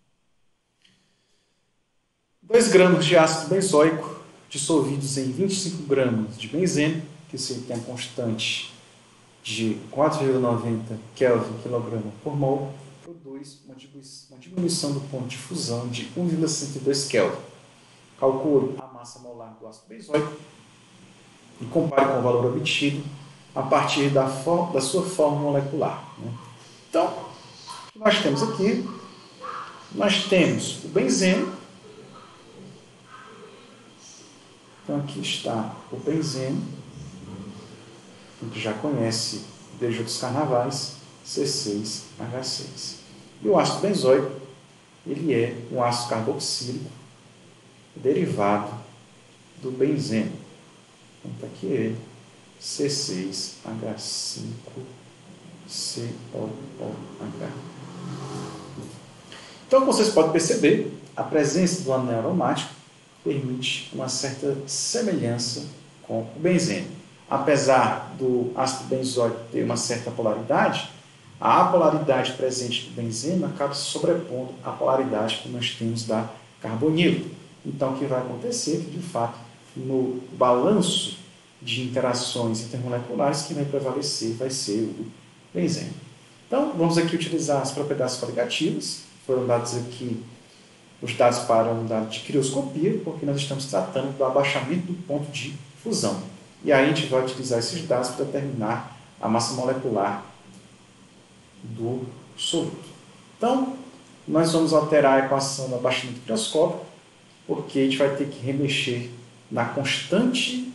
2 gramas de ácido benzoico dissolvidos em 25 gramas de benzeno, que você tem a constante de 4,90 Kelvin kg por mol, produz uma diminuição do ponto de fusão de 1,62 Kelvin. Calcule a massa molar do ácido benzoico e compare com o valor obtido a partir da sua forma molecular. Então, o que nós temos aqui? Nós temos o benzeno, Então, aqui está o benzeno, que a gente já conhece desde outros carnavais, C6H6. E o ácido benzoico, ele é um ácido carboxílico derivado do benzeno. Então, está aqui ele, C6H5COOH. Então, como vocês podem perceber, a presença do anel aromático permite uma certa semelhança com o benzeno. Apesar do ácido benzoico ter uma certa polaridade, a apolaridade presente do benzeno acaba se sobrepondo à polaridade que nós temos da carbonilo. Então, o que vai acontecer é que, de fato, no balanço de interações intermoleculares, quem vai prevalecer vai ser o benzeno. Então, vamos aqui utilizar as propriedades coligativas. Foram dados aqui os dados para um dado de crioscopia, porque nós estamos tratando do abaixamento do ponto de fusão. E aí a gente vai utilizar esses dados para determinar a massa molecular do soluto. Então, nós vamos alterar a equação do abaixamento crioscópico, porque a gente vai ter que remexer na constante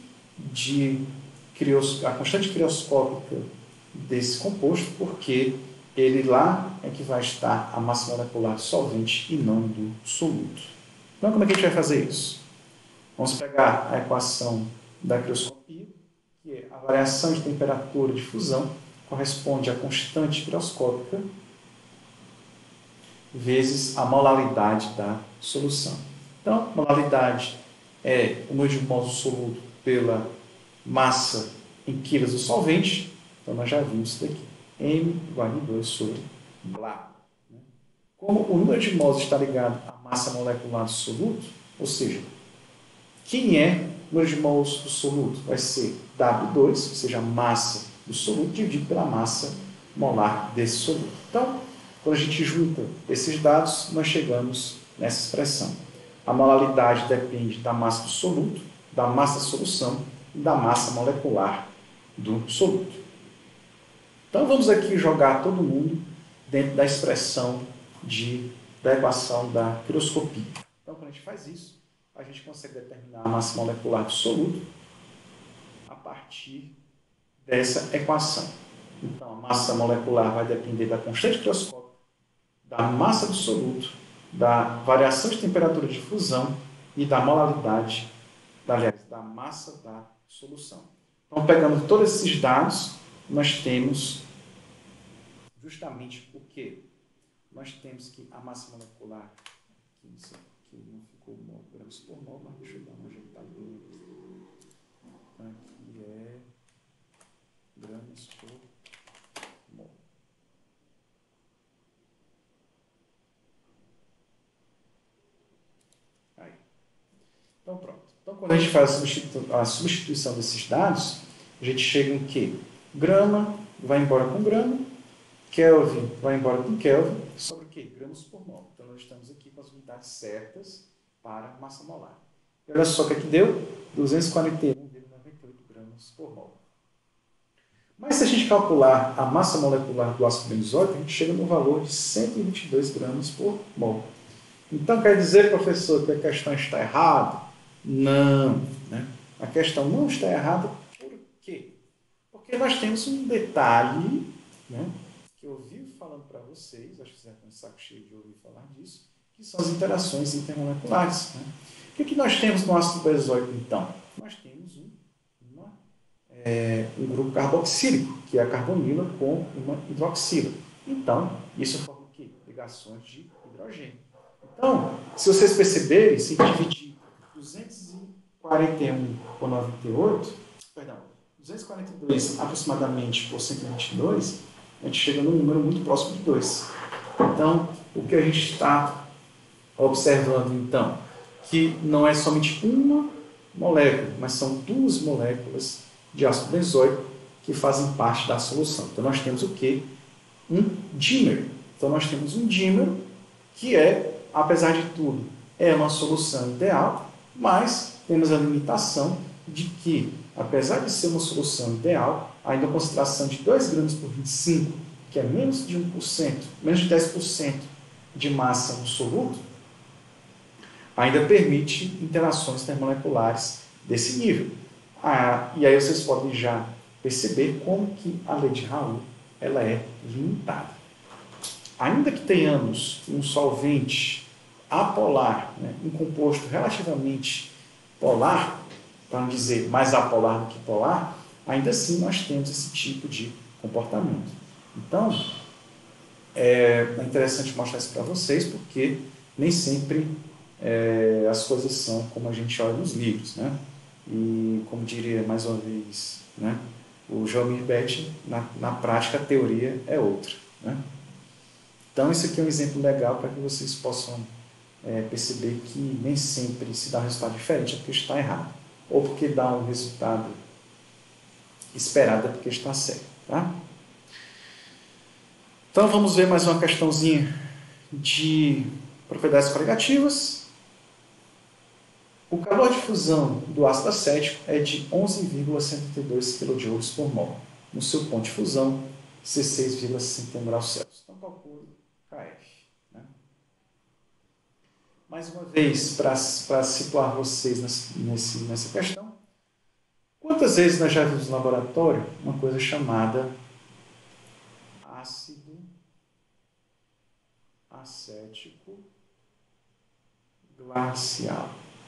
crioscópica desse composto, porque ele lá é que vai estar a massa molecular do solvente e não do soluto. Então, como é que a gente vai fazer isso? Vamos pegar a equação da crioscopia, que é a variação de temperatura de fusão corresponde à constante crioscópica vezes a molaridade da solução. Então, molaridade é o número de mols do soluto pela massa em quilos do solvente. Então, nós já vimos isso daqui. M igual a 2 sobre blá. Como o número de mols está ligado à massa molecular do soluto, ou seja, quem é o número de mols do soluto? Vai ser W2, ou seja, a massa do soluto, dividido pela massa molar desse soluto. Então, quando a gente junta esses dados, nós chegamos nessa expressão. A molaridade depende da massa do soluto, da massa da solução e da massa molecular do soluto. Então, vamos aqui jogar todo mundo dentro da expressão da equação da crioscopia. Então, quando a gente faz isso, a gente consegue determinar a massa molecular do soluto a partir dessa equação. Então, a massa molecular vai depender da constante crioscópica, da massa do soluto, da variação de temperatura de fusão e da molaridade, da massa da solução. Então, pegando todos esses dados, nós temos justamente o quê? Nós temos que a massa molecular, aqui não ficou gramas por mol, mas deixa eu dar uma ajeitada aqui. Aqui é gramas por mol. Aí. Então, pronto. Então, quando a gente faz a substituição desses dados, a gente chega em que? Grama vai embora com grama, Kelvin vai embora com Kelvin, sobre o quê? Gramas por mol. Então, nós estamos aqui com as unidades certas para massa molar. E olha só o que aqui deu, 241,98 gramas por mol. Mas se a gente calcular a massa molecular do ácido benzoico, a gente chega no valor de 122 gramas por mol. Então, quer dizer, professor, que a questão está errada? Não. Né? A questão não está errada por quê? Porque nós temos um detalhe, né, que eu vivo falando para vocês, acho que vocês já estão de saco cheio de ouvir falar disso, que são as interações intermoleculares. Né? O que nós temos no ácido benzoico, então? Nós temos um grupo carboxílico, que é a carbonila com uma hidroxila. Então, isso forma o quê? Ligações de hidrogênio. Então, se vocês perceberem, se dividir 241 por 98, perdão, 242 aproximadamente por 122, a gente chega num número muito próximo de 2. Então, o que a gente está observando, então, que não é somente uma molécula, mas são duas moléculas de ácido benzoico que fazem parte da solução. Então, nós temos o quê? Um dímero. Então, nós temos um dímero que é, apesar de tudo, é uma solução ideal, mas temos a limitação de que, apesar de ser uma solução ideal, ainda a concentração de 2 gramas por 25, que é menos de 1%, menos de 10% de massa no soluto, ainda permite interações termomoleculares desse nível. E aí vocês podem já perceber como que a lei de Raoult ela é limitada. Ainda que tenhamos um solvente apolar, né, um composto relativamente polar, para não dizer mais apolar do que polar, ainda assim nós temos esse tipo de comportamento. Então, é interessante mostrar isso para vocês, porque nem sempre as coisas são como a gente olha nos livros, né? E, como diria mais uma vez, né, o Jomir Bett, na prática a teoria é outra, né? Então, isso aqui é um exemplo legal para que vocês possam perceber que nem sempre se dá um resultado diferente é porque está errado, ou porque dá um resultado esperado é porque está certo, tá? Então, vamos ver mais uma questãozinha de propriedades coligativas. O calor de fusão do ácido acético é de 11,72 kJ por mol. No seu ponto de fusão, 16,61 graus Celsius. Então, calcule KF. Né? Mais uma vez, para situar vocês nessa questão, quantas vezes nós já vimos no laboratório uma coisa chamada ácido acético glacial?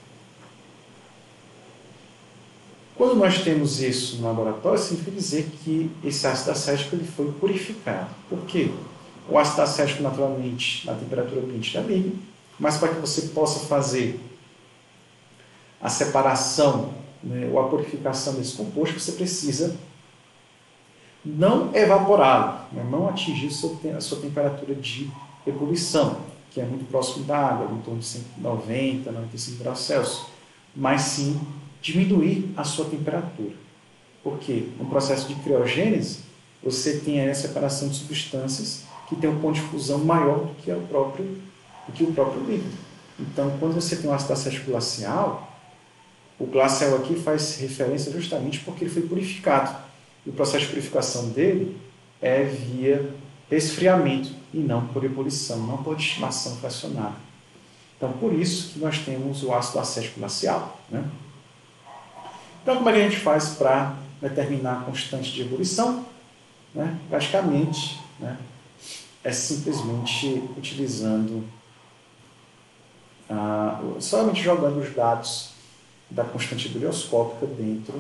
Quando nós temos isso no laboratório, significa dizer que esse ácido acético ele foi purificado. Por quê? O ácido acético, naturalmente, na temperatura ambiente é líquido, mas para que você possa fazer a separação, né, ou a purificação desse composto, você precisa não evaporá-lo, né, não atingir a sua temperatura de ebulição, que é muito próximo da água, em torno de 190, 95 graus Celsius, mas sim diminuir a sua temperatura. Porque no processo de criogênese, você tem a separação de substâncias que tem um ponto de fusão maior do que o próprio líquido. Então, quando você tem um ácido acético glacial, o glacial aqui faz referência justamente porque ele foi purificado. E o processo de purificação dele é via resfriamento e não por ebulição, não por destilação fracionada. Então, por isso que nós temos o ácido acético glacial, né? Então, como é que a gente faz para determinar a constante de ebulição? Né? Praticamente, né, é simplesmente utilizando, somente jogando os dados da constante ebulioscópica dentro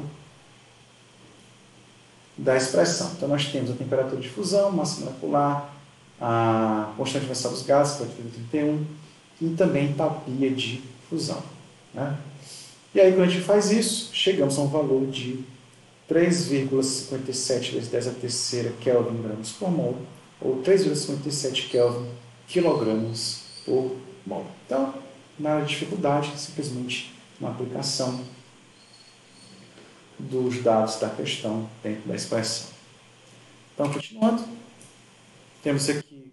da expressão. Então, nós temos a temperatura de fusão, massa molecular, a constante universal dos gases, que é o 31, e também entalpia de fusão. Né? E aí, quando a gente faz isso, chegamos a um valor de 3,57 vezes 10 a terceira Kelvin gramas por mol, ou 3,57 Kelvin quilogramas por mol. Então, nada de dificuldade, simplesmente uma aplicação dos dados da questão dentro da expressão. Então, continuando, temos aqui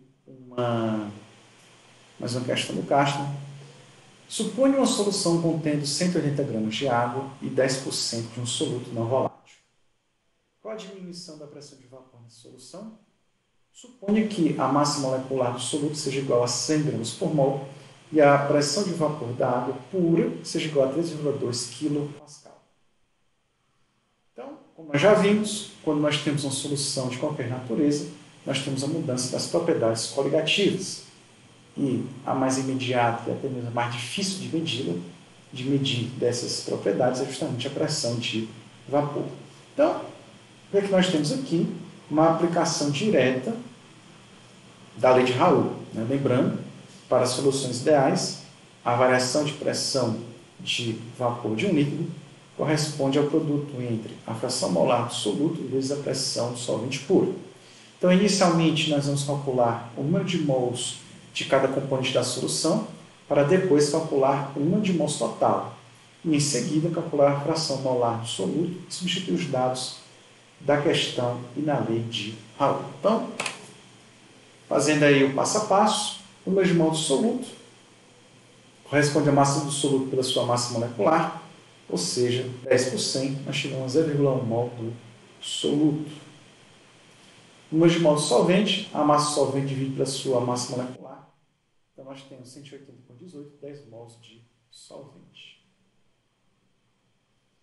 mais uma questão do Castro. Supõe uma solução contendo 180 gramas de água e 10% de um soluto não volátil. Qual a diminuição da pressão de vapor nessa solução? Suponha que a massa molecular do soluto seja igual a 100 gramas por mol e a pressão de vapor da água pura seja igual a 3,2 kPa. Então, como nós já vimos, quando nós temos uma solução de qualquer natureza, nós temos a mudança das propriedades coligativas. E a mais imediata e até mesmo a mais difícil de medir dessas propriedades, é justamente a pressão de vapor. Então, o que é que nós temos aqui? Uma aplicação direta da lei de Raoult. Né? Lembrando, para soluções ideais, a variação de pressão de vapor de um líquido corresponde ao produto entre a fração molar do soluto vezes a pressão do solvente puro. Então, inicialmente, nós vamos calcular o número de mols de cada componente da solução, para depois calcular o número de mols total. E, em seguida, calcular a fração molar do soluto e substituir os dados da questão e na lei de Raoult. Então, fazendo aí o passo a passo, o número de mols do soluto corresponde à massa do soluto pela sua massa molecular, ou seja, 10%, nós chegamos a 0,1 mol do soluto. O número de mols do solvente, a massa do solvente divide pela sua massa molecular. Então, nós temos 180 por 18, 10 mols de solvente.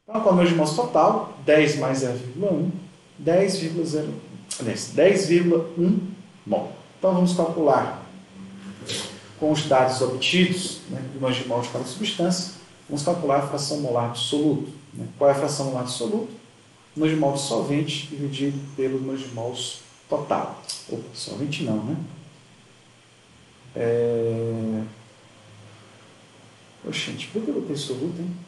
Então, qual é o número de mols total? 10 mais 0,1, 10,0, aliás, 10,1 mol. Então, vamos calcular com os dados obtidos, né, do número de mols de cada substância, vamos calcular a fração molar absoluta. Né? Qual é a fração molar absoluta? O número de mols de solvente dividido pelo número de mols total. Opa, solvente não, né? Oxente, por que eu botei soluto, hein?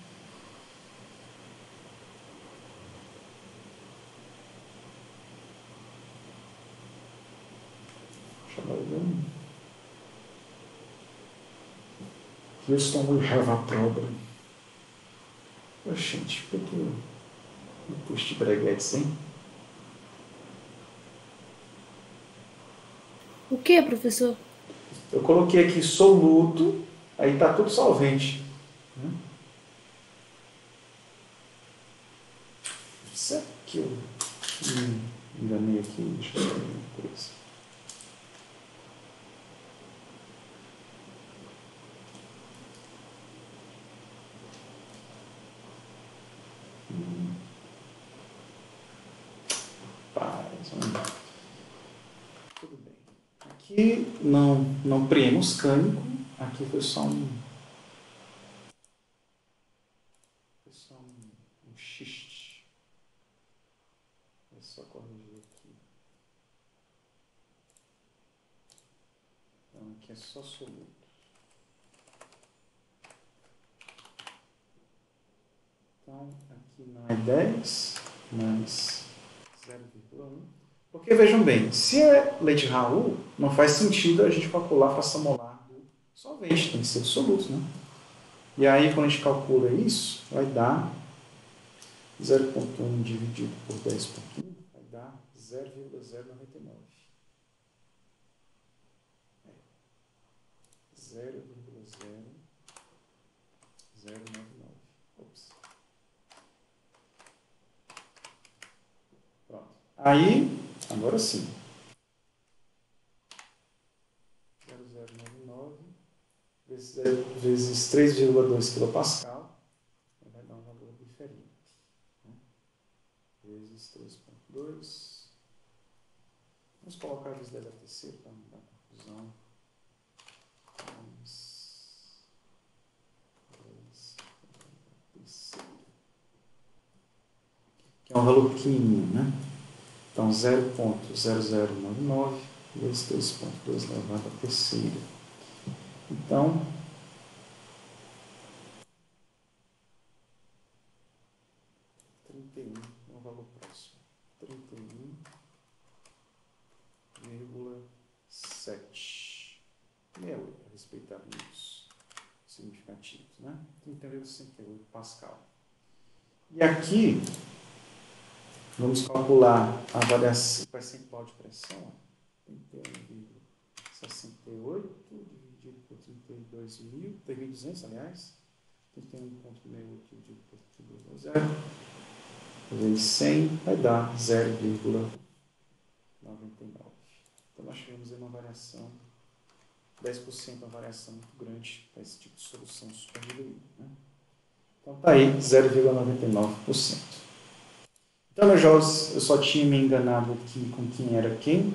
Deixa eu ver. Houston, we have a problem. Oxente, por que eu pus de breguetes, hein? O que, professor? Eu coloquei aqui soluto, aí está tudo solvente. Né? Será que eu me enganei aqui? Deixa eu ver uma coisa. Tudo bem. Aqui não priemos cânico, aqui foi só um xiste. É só corrigir aqui. Então aqui é só soluto. Então aqui não é 10, mas 0,1. Porque vejam bem, se é lei de Raoult, não faz sentido a gente calcular a fração molar do solvente, tem que ser do soluto, né? E aí, quando a gente calcula isso, vai dar 0,1 dividido por 10 por 15, vai dar 0,099. 0,0099. Ops. Pronto. Aí, agora sim. 0,099 vezes 3,2 kPa vai dar um valor diferente. Né? Vezes 3,2. Vamos colocar vezes 10 a terceira para não dar confusão. Que é um valor pequenininho, né? Então, 0,0099 vezes 3,2 elevado à terceira. Então, é um valor próximo. 31,7. Meu, a respeitar os significativos, né? 31,68 Pascal. E aqui, vamos calcular a variação percentual de pressão. 31,68 dividido por 32.200, aliás. 31,68 dividido por 32,0 vezes 100 vai dar 0,99. Então, nós tivemos aí uma variação, 10% uma variação muito grande para esse tipo de solução super diluída. Né? Então, está aí 0,99%. Então, meus jovens, eu só tinha me enganado aqui com quem era quem.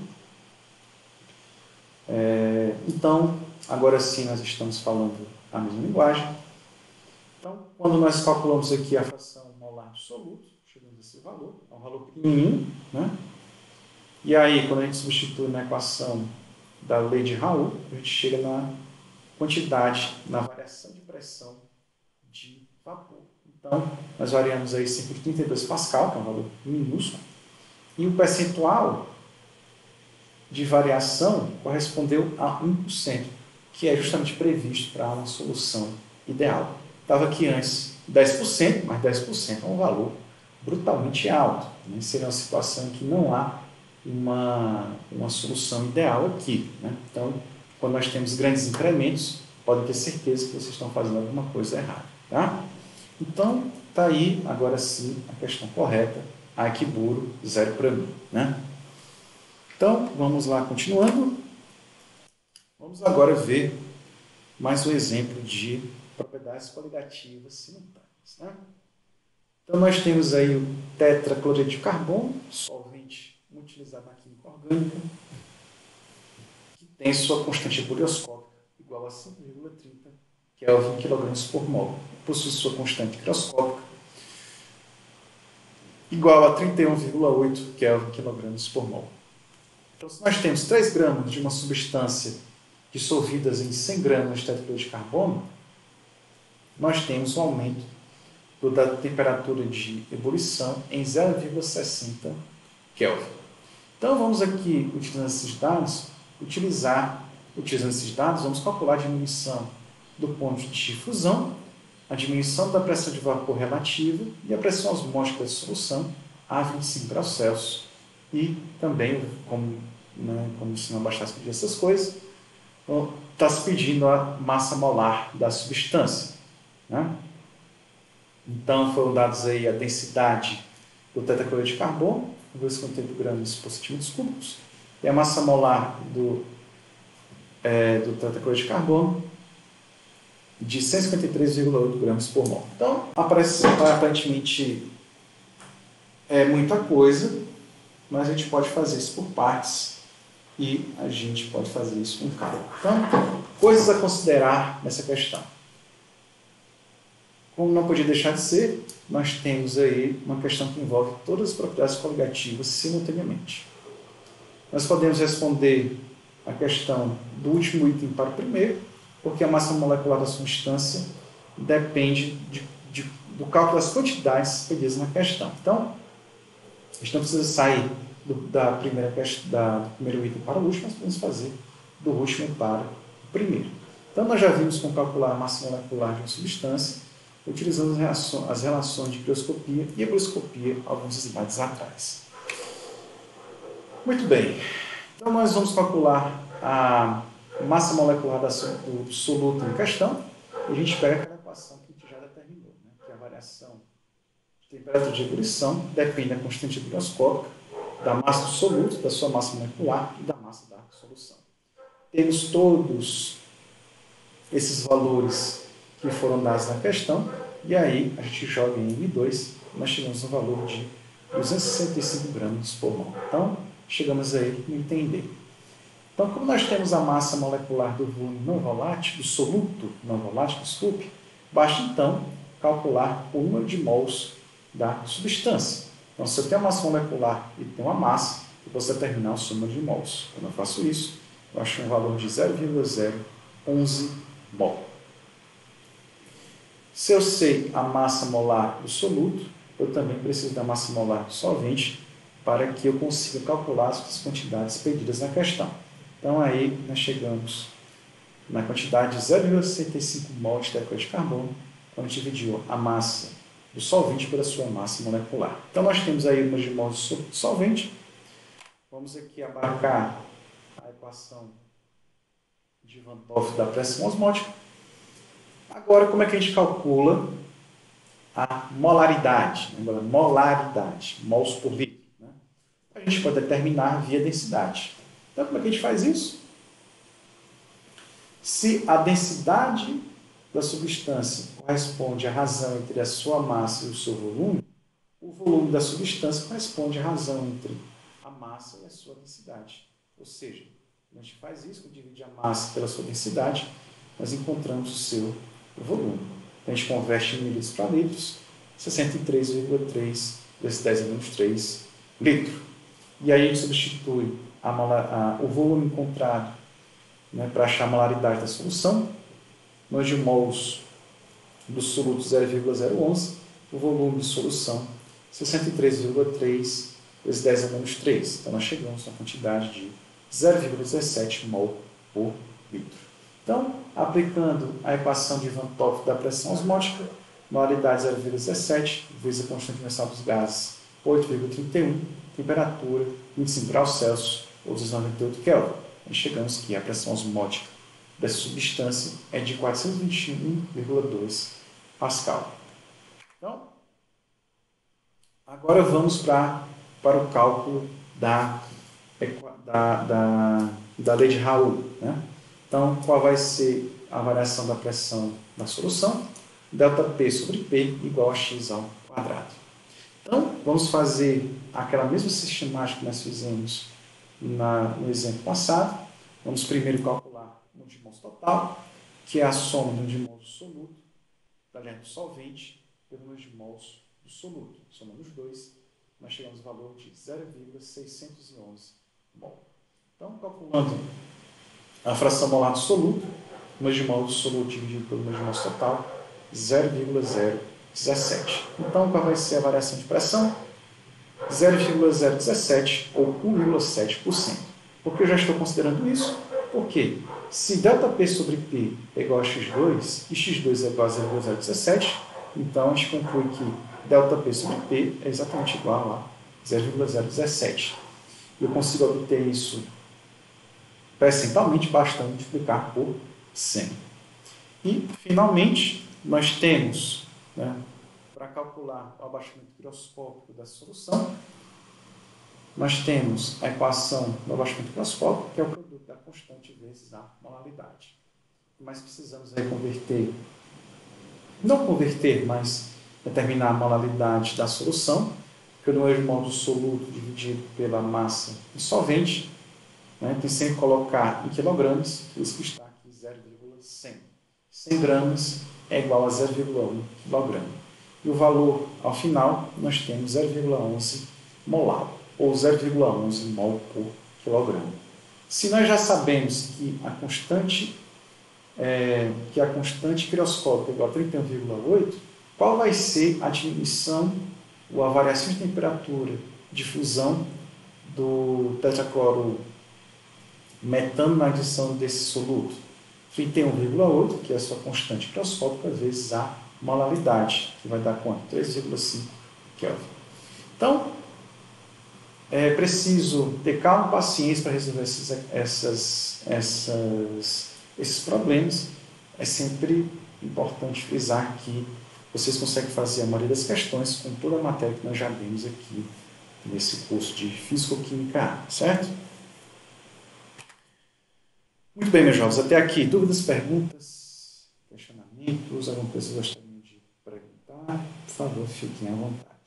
Então, agora sim nós estamos falando a mesma linguagem. Então, quando nós calculamos aqui a fração molar absoluta, chegamos a esse valor, é um valor pequenininho, né? E aí, quando a gente substitui na equação da lei de Raoult, a gente chega na quantidade, na variação de pressão de vapor. Então, nós variamos aí cerca de 32 Pascal, que é um valor minúsculo, e o percentual de variação correspondeu a 1%, que é justamente previsto para uma solução ideal. Estava aqui antes 10%, mas 10% é um valor brutalmente alto. Né? Seria uma situação em que não há uma solução ideal aqui. Né? Então, quando nós temos grandes incrementos, podem ter certeza que vocês estão fazendo alguma coisa errada. Tá? Então, está aí, agora sim, a questão correta. Ai, que burro, 0 para mim. Né? Então, vamos lá, continuando. Vamos agora ver mais um exemplo de propriedades coligativas simultâneas. Né? Então, nós temos aí o tetracloreto de carbono, solvente utilizado na química orgânica, que tem sua constante ebullioscópica igual a 5,30 Kelvin kg por mol. Possui sua constante higroscópica igual a 31,8 Kelvin kg por mol. Então, se nós temos 3 gramas de uma substância dissolvidas em 100 gramas de tetracloreto de carbono, nós temos um aumento da temperatura de ebulição em 0,60 Kelvin. Então, vamos aqui, utilizando esses dados, vamos calcular a diminuição do ponto de fusão, a diminuição da pressão de vapor relativa e a pressão osmótica da solução a 25 graus Celsius. E também, como se não bastasse pedir essas coisas, está se pedindo a massa molar da substância, né? Então, foram dados aí a densidade do tetracloreto de carbono, 2,58 gramas por centímetros cúbicos, e a massa molar do tetracloreto de carbono de 153,8 gramas por mol. Então, aparentemente é muita coisa, mas a gente pode fazer isso por partes e a gente pode fazer isso com calma. Então, coisas a considerar nessa questão. Como não podia deixar de ser, nós temos aí uma questão que envolve todas as propriedades coligativas simultaneamente. Nós podemos responder a questão do último item para o primeiro, porque a massa molecular da substância depende do cálculo das quantidades pedidas na questão. Então, a gente não precisa sair do primeiro item para o último, nós podemos fazer do último para o primeiro. Então, nós já vimos como calcular a massa molecular de uma substância, utilizando as relações de crioscopia e ebulioscopia alguns slides atrás. Muito bem. Então, nós vamos calcular a massa molecular do soluto em questão e a gente pega aquela equação que a gente já determinou, né? Que a variação de temperatura de ebulição depende da constante ebullioscópica, da massa do soluto, da sua massa molecular e da massa da solução. Temos todos esses valores que foram dados na questão, e aí a gente joga em M2, nós chegamos no valor de 265 gramas por mol. Então, chegamos aí no entender. Então, como nós temos a massa molecular do volume não volátil, do soluto não volátil, desculpe, basta então calcular o número de mols da substância. Então, se eu tenho a massa molecular e tenho uma massa, eu posso determinar o número de mols. Quando eu faço isso, eu acho um valor de 0,011 mol. Se eu sei a massa molar do soluto, eu também preciso da massa molar do solvente para que eu consiga calcular as quantidades pedidas na questão. Então, aí nós chegamos na quantidade de 0,65 mol de tetracloreto de carbono, quando a gente dividiu a massa do solvente pela sua massa molecular. Então, nós temos aí o número de mols do solvente. Vamos aqui abarcar a equação de Van 't Hoff da pressão osmótica. Agora, como é que a gente calcula a molaridade? Lembra? Molaridade, mols por litro. Né? A gente pode determinar via densidade. Então, como é que a gente faz isso? Se a densidade da substância corresponde à razão entre a sua massa e o seu volume, o volume da substância corresponde à razão entre a massa e a sua densidade. Ou seja, a gente faz isso, divide a massa pela sua densidade, nós encontramos o seu volume. Então, a gente converte em mililitros para litros, 63,3 vezes 10 a menos 3 litro. E aí a gente substitui o volume encontrado, né, para achar a molaridade da solução. Número de mols do soluto 0,011, o volume de solução 63,3 vezes 10 a menos 3. Então, nós chegamos na quantidade de 0,17 mol por litro. Então, aplicando a equação de Van 't Hoff da pressão osmótica, molaridade 0,17 vezes a constante universal dos gases 8,31, temperatura 25 graus Celsius ou 298 Kelvin. E chegamos que a pressão osmótica dessa substância é de 421,2 Pascal. Então, agora vamos para o cálculo da lei de Raoult, né? Então, qual vai ser a variação da pressão da solução? ΔP sobre P igual a x ao quadrado. Então, vamos fazer aquela mesma sistemática que nós fizemos no exemplo passado. Vamos primeiro calcular o número de mols total, que é a soma do número de mols do soluto, do solvente, pelo número de mols do soluto. Somando os dois, nós chegamos ao valor de 0,611 mol. Então, calculando a fração molar do soluto, o número de mols do soluto dividido pelo número de mols total, 0,017. Então, qual vai ser a variação de pressão? 0,017 ou 1,7%. Por que eu já estou considerando isso? Porque se ΔP sobre P é igual a x2 e x2 é igual a 0,017, então a gente conclui que ΔP sobre P é exatamente igual a 0,017. Eu consigo obter isso percentualmente bastando multiplicar por 100. E, finalmente, nós temos, para calcular o abaixamento higroscópico da solução, nós temos a equação do abaixamento higroscópico, que é o produto da constante vezes a molaridade. Mas precisamos aí mas determinar a molaridade da solução, que é o número de mols do soluto dividido pela massa do solvente, tem sempre que colocar em quilogramas, por isso que está aqui 0,100. 100 gramas é igual a 0,1 kg. E o valor, ao final, nós temos 0,11 molar, ou 0,11 mol por quilograma. Se nós já sabemos que a constante higroscópica é igual a 31,8, qual vai ser a diminuição ou a variação de temperatura de fusão do tetracloro metano na adição desse soluto? 31,8, que é a sua constante higroscópica, vezes a molaridade, que vai dar quanto? 3,5 Kelvin. Então, é preciso ter calma e paciência para resolver esses problemas. É sempre importante frisar que vocês conseguem fazer a maioria das questões com toda a matéria que nós já vimos aqui nesse curso de Físico-Química A, certo? Muito bem, meus jovens, até aqui. Dúvidas, perguntas, questionamentos, alguma coisa que gostariam de perguntar? Por favor, fiquem à vontade.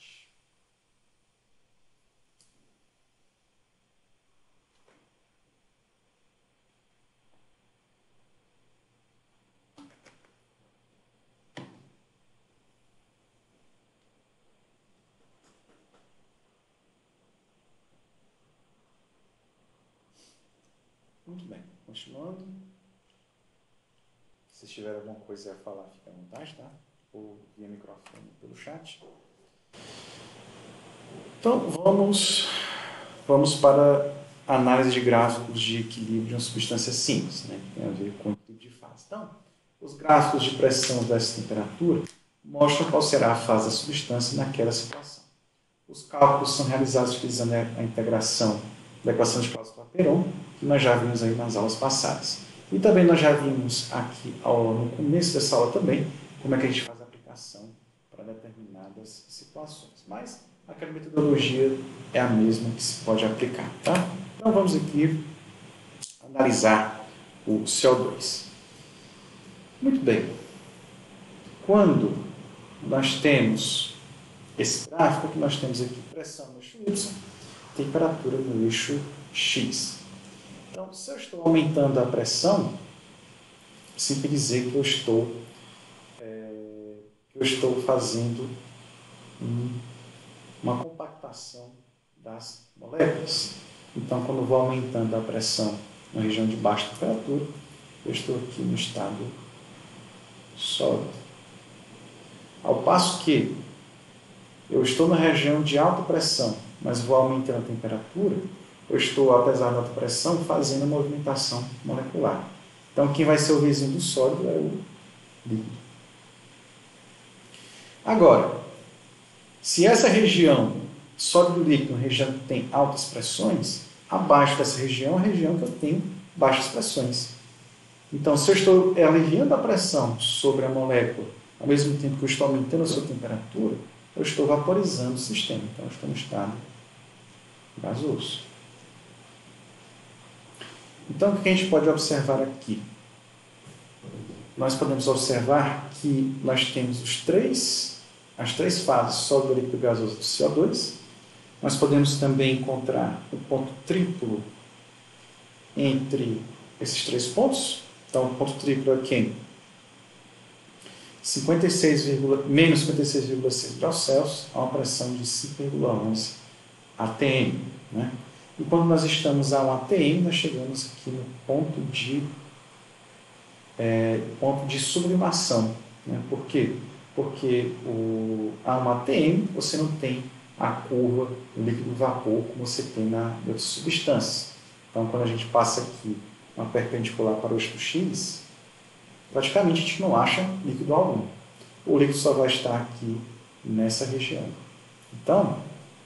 Muito bem, continuando. Se tiver alguma coisa a falar, fique à vontade, tá? Ou via microfone pelo chat. Então, vamos para a análise de gráficos de equilíbrio de uma substância simples, que tem a ver com o equilíbrio de fase. Então, os gráficos de pressão versus temperatura mostram qual será a fase da substância naquela situação. Os cálculos são realizados utilizando a integração da equação de Clausius-Clapeyron, que nós já vimos aí nas aulas passadas. E também nós já vimos aqui no começo dessa aula também como é que a gente faz a aplicação para determinadas situações. Mas aquela metodologia é a mesma que se pode aplicar, tá? Então vamos aqui analisar o CO2. Muito bem. Quando nós temos esse gráfico que nós temos aqui, pressão no eixo Y, temperatura no eixo X. Então, se eu estou aumentando a pressão, significa dizer que eu estou fazendo uma compactação das moléculas. Então, quando eu vou aumentando a pressão na região de baixa temperatura, eu estou aqui no estado sólido. Ao passo que eu estou na região de alta pressão, mas vou aumentando a temperatura, eu estou, apesar da alta pressão, fazendo a movimentação molecular. Então, quem vai ser o vizinho do sólido é o líquido. Agora, se essa região, sólido-líquido, uma região que tem altas pressões, abaixo dessa região é a região que eu tenho baixas pressões. Então, se eu estou aliviando a pressão sobre a molécula, ao mesmo tempo que eu estou aumentando a sua temperatura, eu estou vaporizando o sistema. Então, eu estou no estado gasoso. Então, o que a gente pode observar aqui? Nós podemos observar que nós temos os três as três fases sólido, líquido, gasoso do CO2. Nós podemos também encontrar o ponto triplo entre esses três pontos. Então, o ponto triplo é quem? Menos 56,6 graus Celsius a uma pressão de 5,11 atm. Né? E quando nós estamos a 1 atm, nós chegamos aqui no ponto de sublimação. Né? Por quê? Porque a 1 atm você não tem a curva do líquido vapor como você tem na outras substâncias. Então, quando a gente passa aqui uma perpendicular para o eixo X, praticamente a gente não acha líquido algum. O líquido só vai estar aqui nessa região. Então,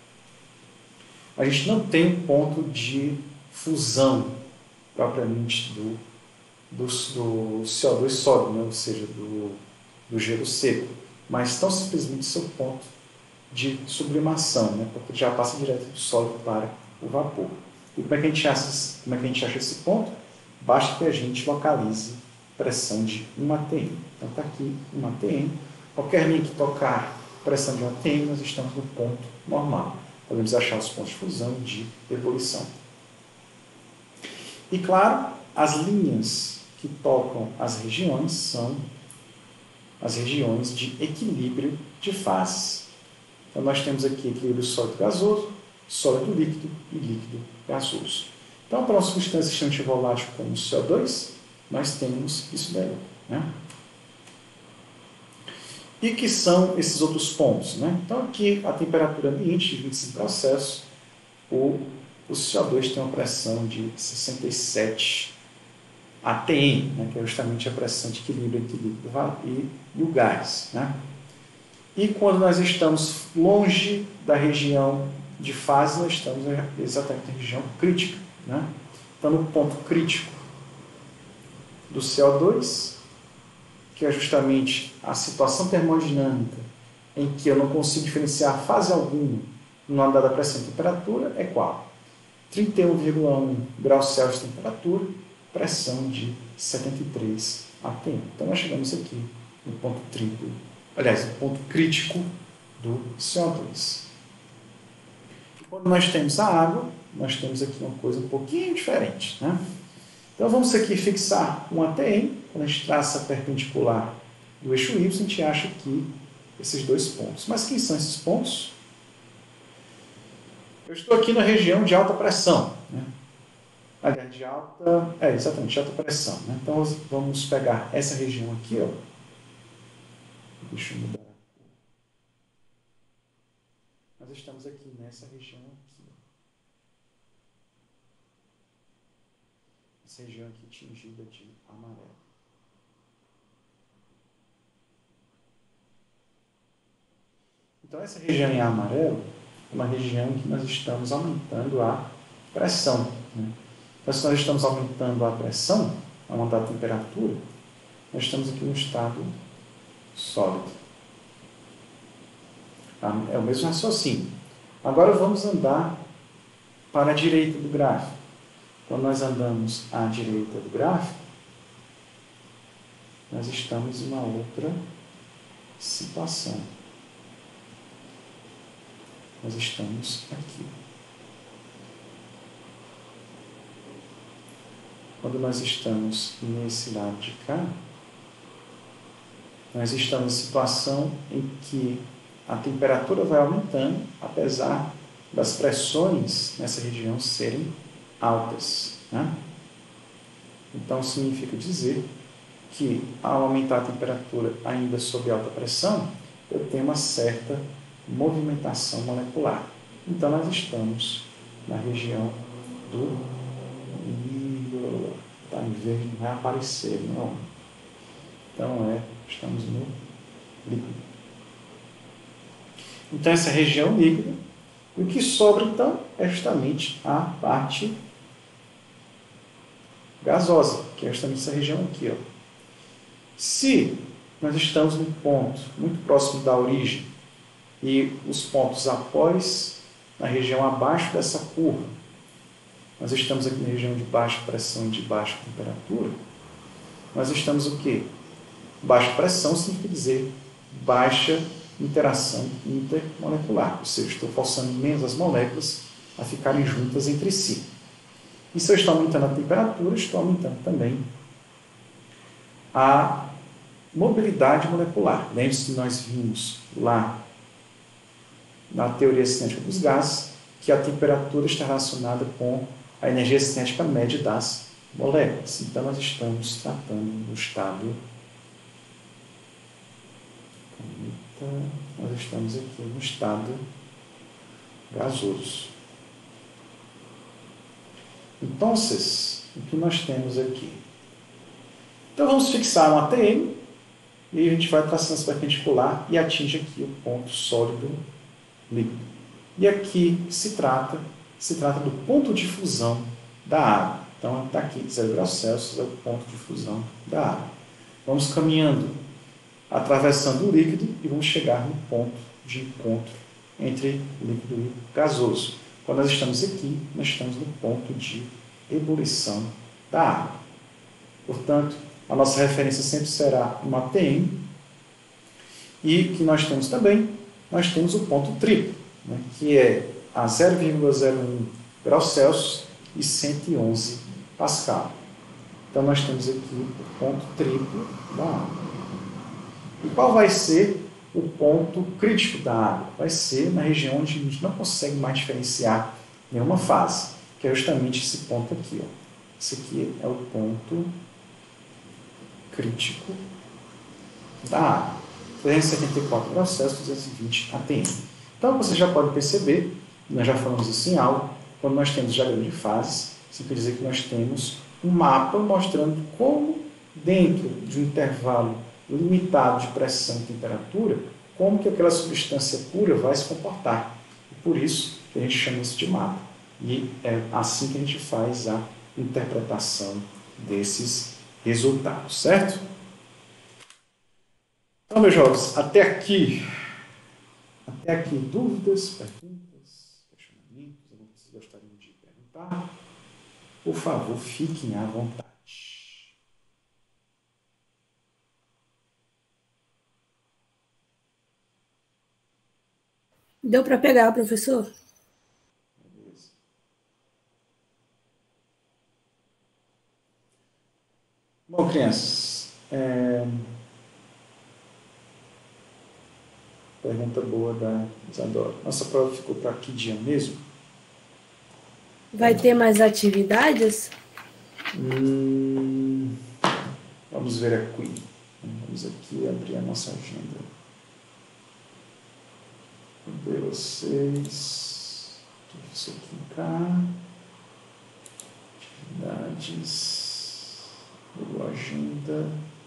a gente não tem um ponto de fusão propriamente do CO2 sólido, né? Ou seja, do gelo seco, mas tão simplesmente seu ponto de sublimação, né? Porque já passa direto do sólido para o vapor. E como é que a gente acha esse ponto? Basta que a gente localize pressão de 1 atm. Então está aqui 1 atm. Qualquer linha que tocar pressão de 1 atm, nós estamos no ponto normal. Podemos achar os pontos de fusão e de ebulição. E claro, as linhas que tocam as regiões são as regiões de equilíbrio de fases. Então nós temos aqui equilíbrio sólido-gasoso, sólido-líquido e líquido-gasoso. Então, para uma substância extremamente volátil como o CO2, nós temos isso daí. Né? E que são esses outros pontos? Né? Então, aqui a temperatura ambiente de 25 graus Celsius, o CO2 tem uma pressão de 67 atm, né? Que é justamente a pressão de equilíbrio entre o líquido e o gás. Né? E quando nós estamos longe da região de fase, nós estamos exatamente na região crítica. Né? Então, no ponto crítico do CO2, que é justamente a situação termodinâmica em que eu não consigo diferenciar fase alguma numa dada pressão e temperatura, é qual? 31,1 graus Celsius de temperatura, pressão de 73 atm. Então, nós chegamos aqui no ponto triplo, aliás, no ponto crítico do CO2. E quando nós temos a água, nós temos aqui uma coisa um pouquinho diferente. Né? Então, vamos aqui fixar um ATM. Quando a gente traça a perpendicular do eixo Y, a gente acha aqui esses dois pontos. Mas quem são esses pontos? Eu estou aqui na região de alta pressão. Né? Aliás, de alta pressão. Né? Então, vamos pegar essa região aqui. Ó. Deixa eu mudar. Nós estamos aqui nessa região aqui. Essa região aqui tingida de amarelo. Então, essa região em amarelo é uma região em que nós estamos aumentando a pressão. Né? Então, se nós estamos aumentando a pressão, aumentando a temperatura, nós estamos aqui no estado sólido. É o mesmo raciocínio. Agora vamos andar para a direita do gráfico. Quando nós andamos à direita do gráfico, nós estamos em uma outra situação. Nós estamos aqui. Quando nós estamos nesse lado de cá, nós estamos em situação em que a temperatura vai aumentando, apesar das pressões nessa região serem altas. Né? Então, significa dizer que, ao aumentar a temperatura ainda sob alta pressão, eu tenho uma certa movimentação molecular. Então, nós estamos na região do... Está em verde, não vai aparecer, não. Então, estamos no líquido. Então, essa região líquida, o que sobra, então, é justamente a parte gasosa, que é justamente essa região aqui. Ó. Se nós estamos num ponto muito próximo da origem e os pontos após, na região abaixo dessa curva, nós estamos aqui na região de baixa pressão e de baixa temperatura, nós estamos o quê? Baixa pressão significa dizer baixa interação intermolecular, ou seja, estou forçando menos as moléculas a ficarem juntas entre si. E se eu estou aumentando a temperatura, estou aumentando também a mobilidade molecular. Lembre-se que nós vimos lá na teoria cinética dos gases que a temperatura está relacionada com a energia cinética média das moléculas. Então, nós estamos tratando do estado... Nós estamos aqui no estado gasoso. Então, o que nós temos aqui? Então, vamos fixar um ATM e a gente vai traçando essa perpendicular e atinge aqui o ponto sólido líquido. E aqui se trata do ponto de fusão da água. Então, está aqui, 0 graus Celsius é o ponto de fusão da água. Vamos caminhando, atravessando o líquido e vamos chegar no ponto de encontro entre líquido e gasoso. Quando nós estamos aqui, nós estamos no ponto de ebulição da água. Portanto, a nossa referência sempre será uma ATM. E que nós temos também, nós temos o ponto triplo, né, que é a 0,01 graus Celsius e 111 Pascal. Então, nós temos aqui o ponto triplo da água. E qual vai ser o ponto crítico da água? Vai ser na região onde a gente não consegue mais diferenciar nenhuma fase, que é justamente esse ponto aqui. Ó. Esse aqui é o ponto crítico da água. 374 graus Celsius, 220 atm. Então, você já pode perceber, nós já falamos isso em aula, quando nós temos diagrama de fases, isso quer dizer que nós temos um mapa mostrando como, dentro de um intervalo limitado de pressão e temperatura, como que aquela substância pura vai se comportar. E por isso que a gente chama isso de mapa. E é assim que a gente faz a interpretação desses resultados, certo? Então, meus jovens, até aqui, dúvidas, perguntas, questionamentos, alguma que vocês gostariam de perguntar? Por favor, fiquem à vontade. Deu para pegar, professor? Beleza. Bom, crianças, pergunta boa da Isadora. Nossa prova ficou para que dia mesmo? Vai ter mais atividades? Vamos ver aqui. Vamos aqui abrir a nossa agenda. Vou ver vocês. Isso aqui cá. Atividades. Google Agenda.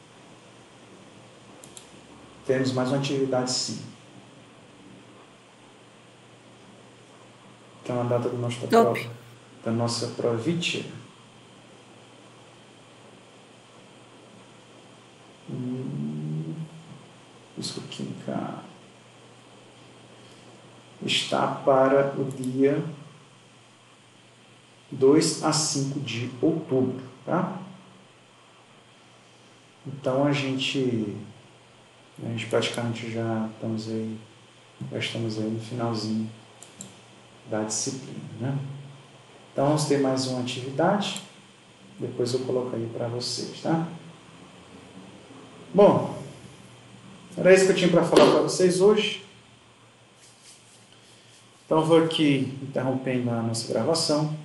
Temos mais uma atividade, sim. Então, a data da nossa prova. Da nossa provítia. Isso aqui cá. Está para o dia 2 a 5 de outubro, tá? Então, a gente praticamente já estamos aí no finalzinho da disciplina, né? Então, vamos ter mais uma atividade, depois eu coloco aí para vocês, tá? Bom, era isso que eu tinha para falar para vocês hoje. Então, eu vou aqui interrompendo a nossa gravação.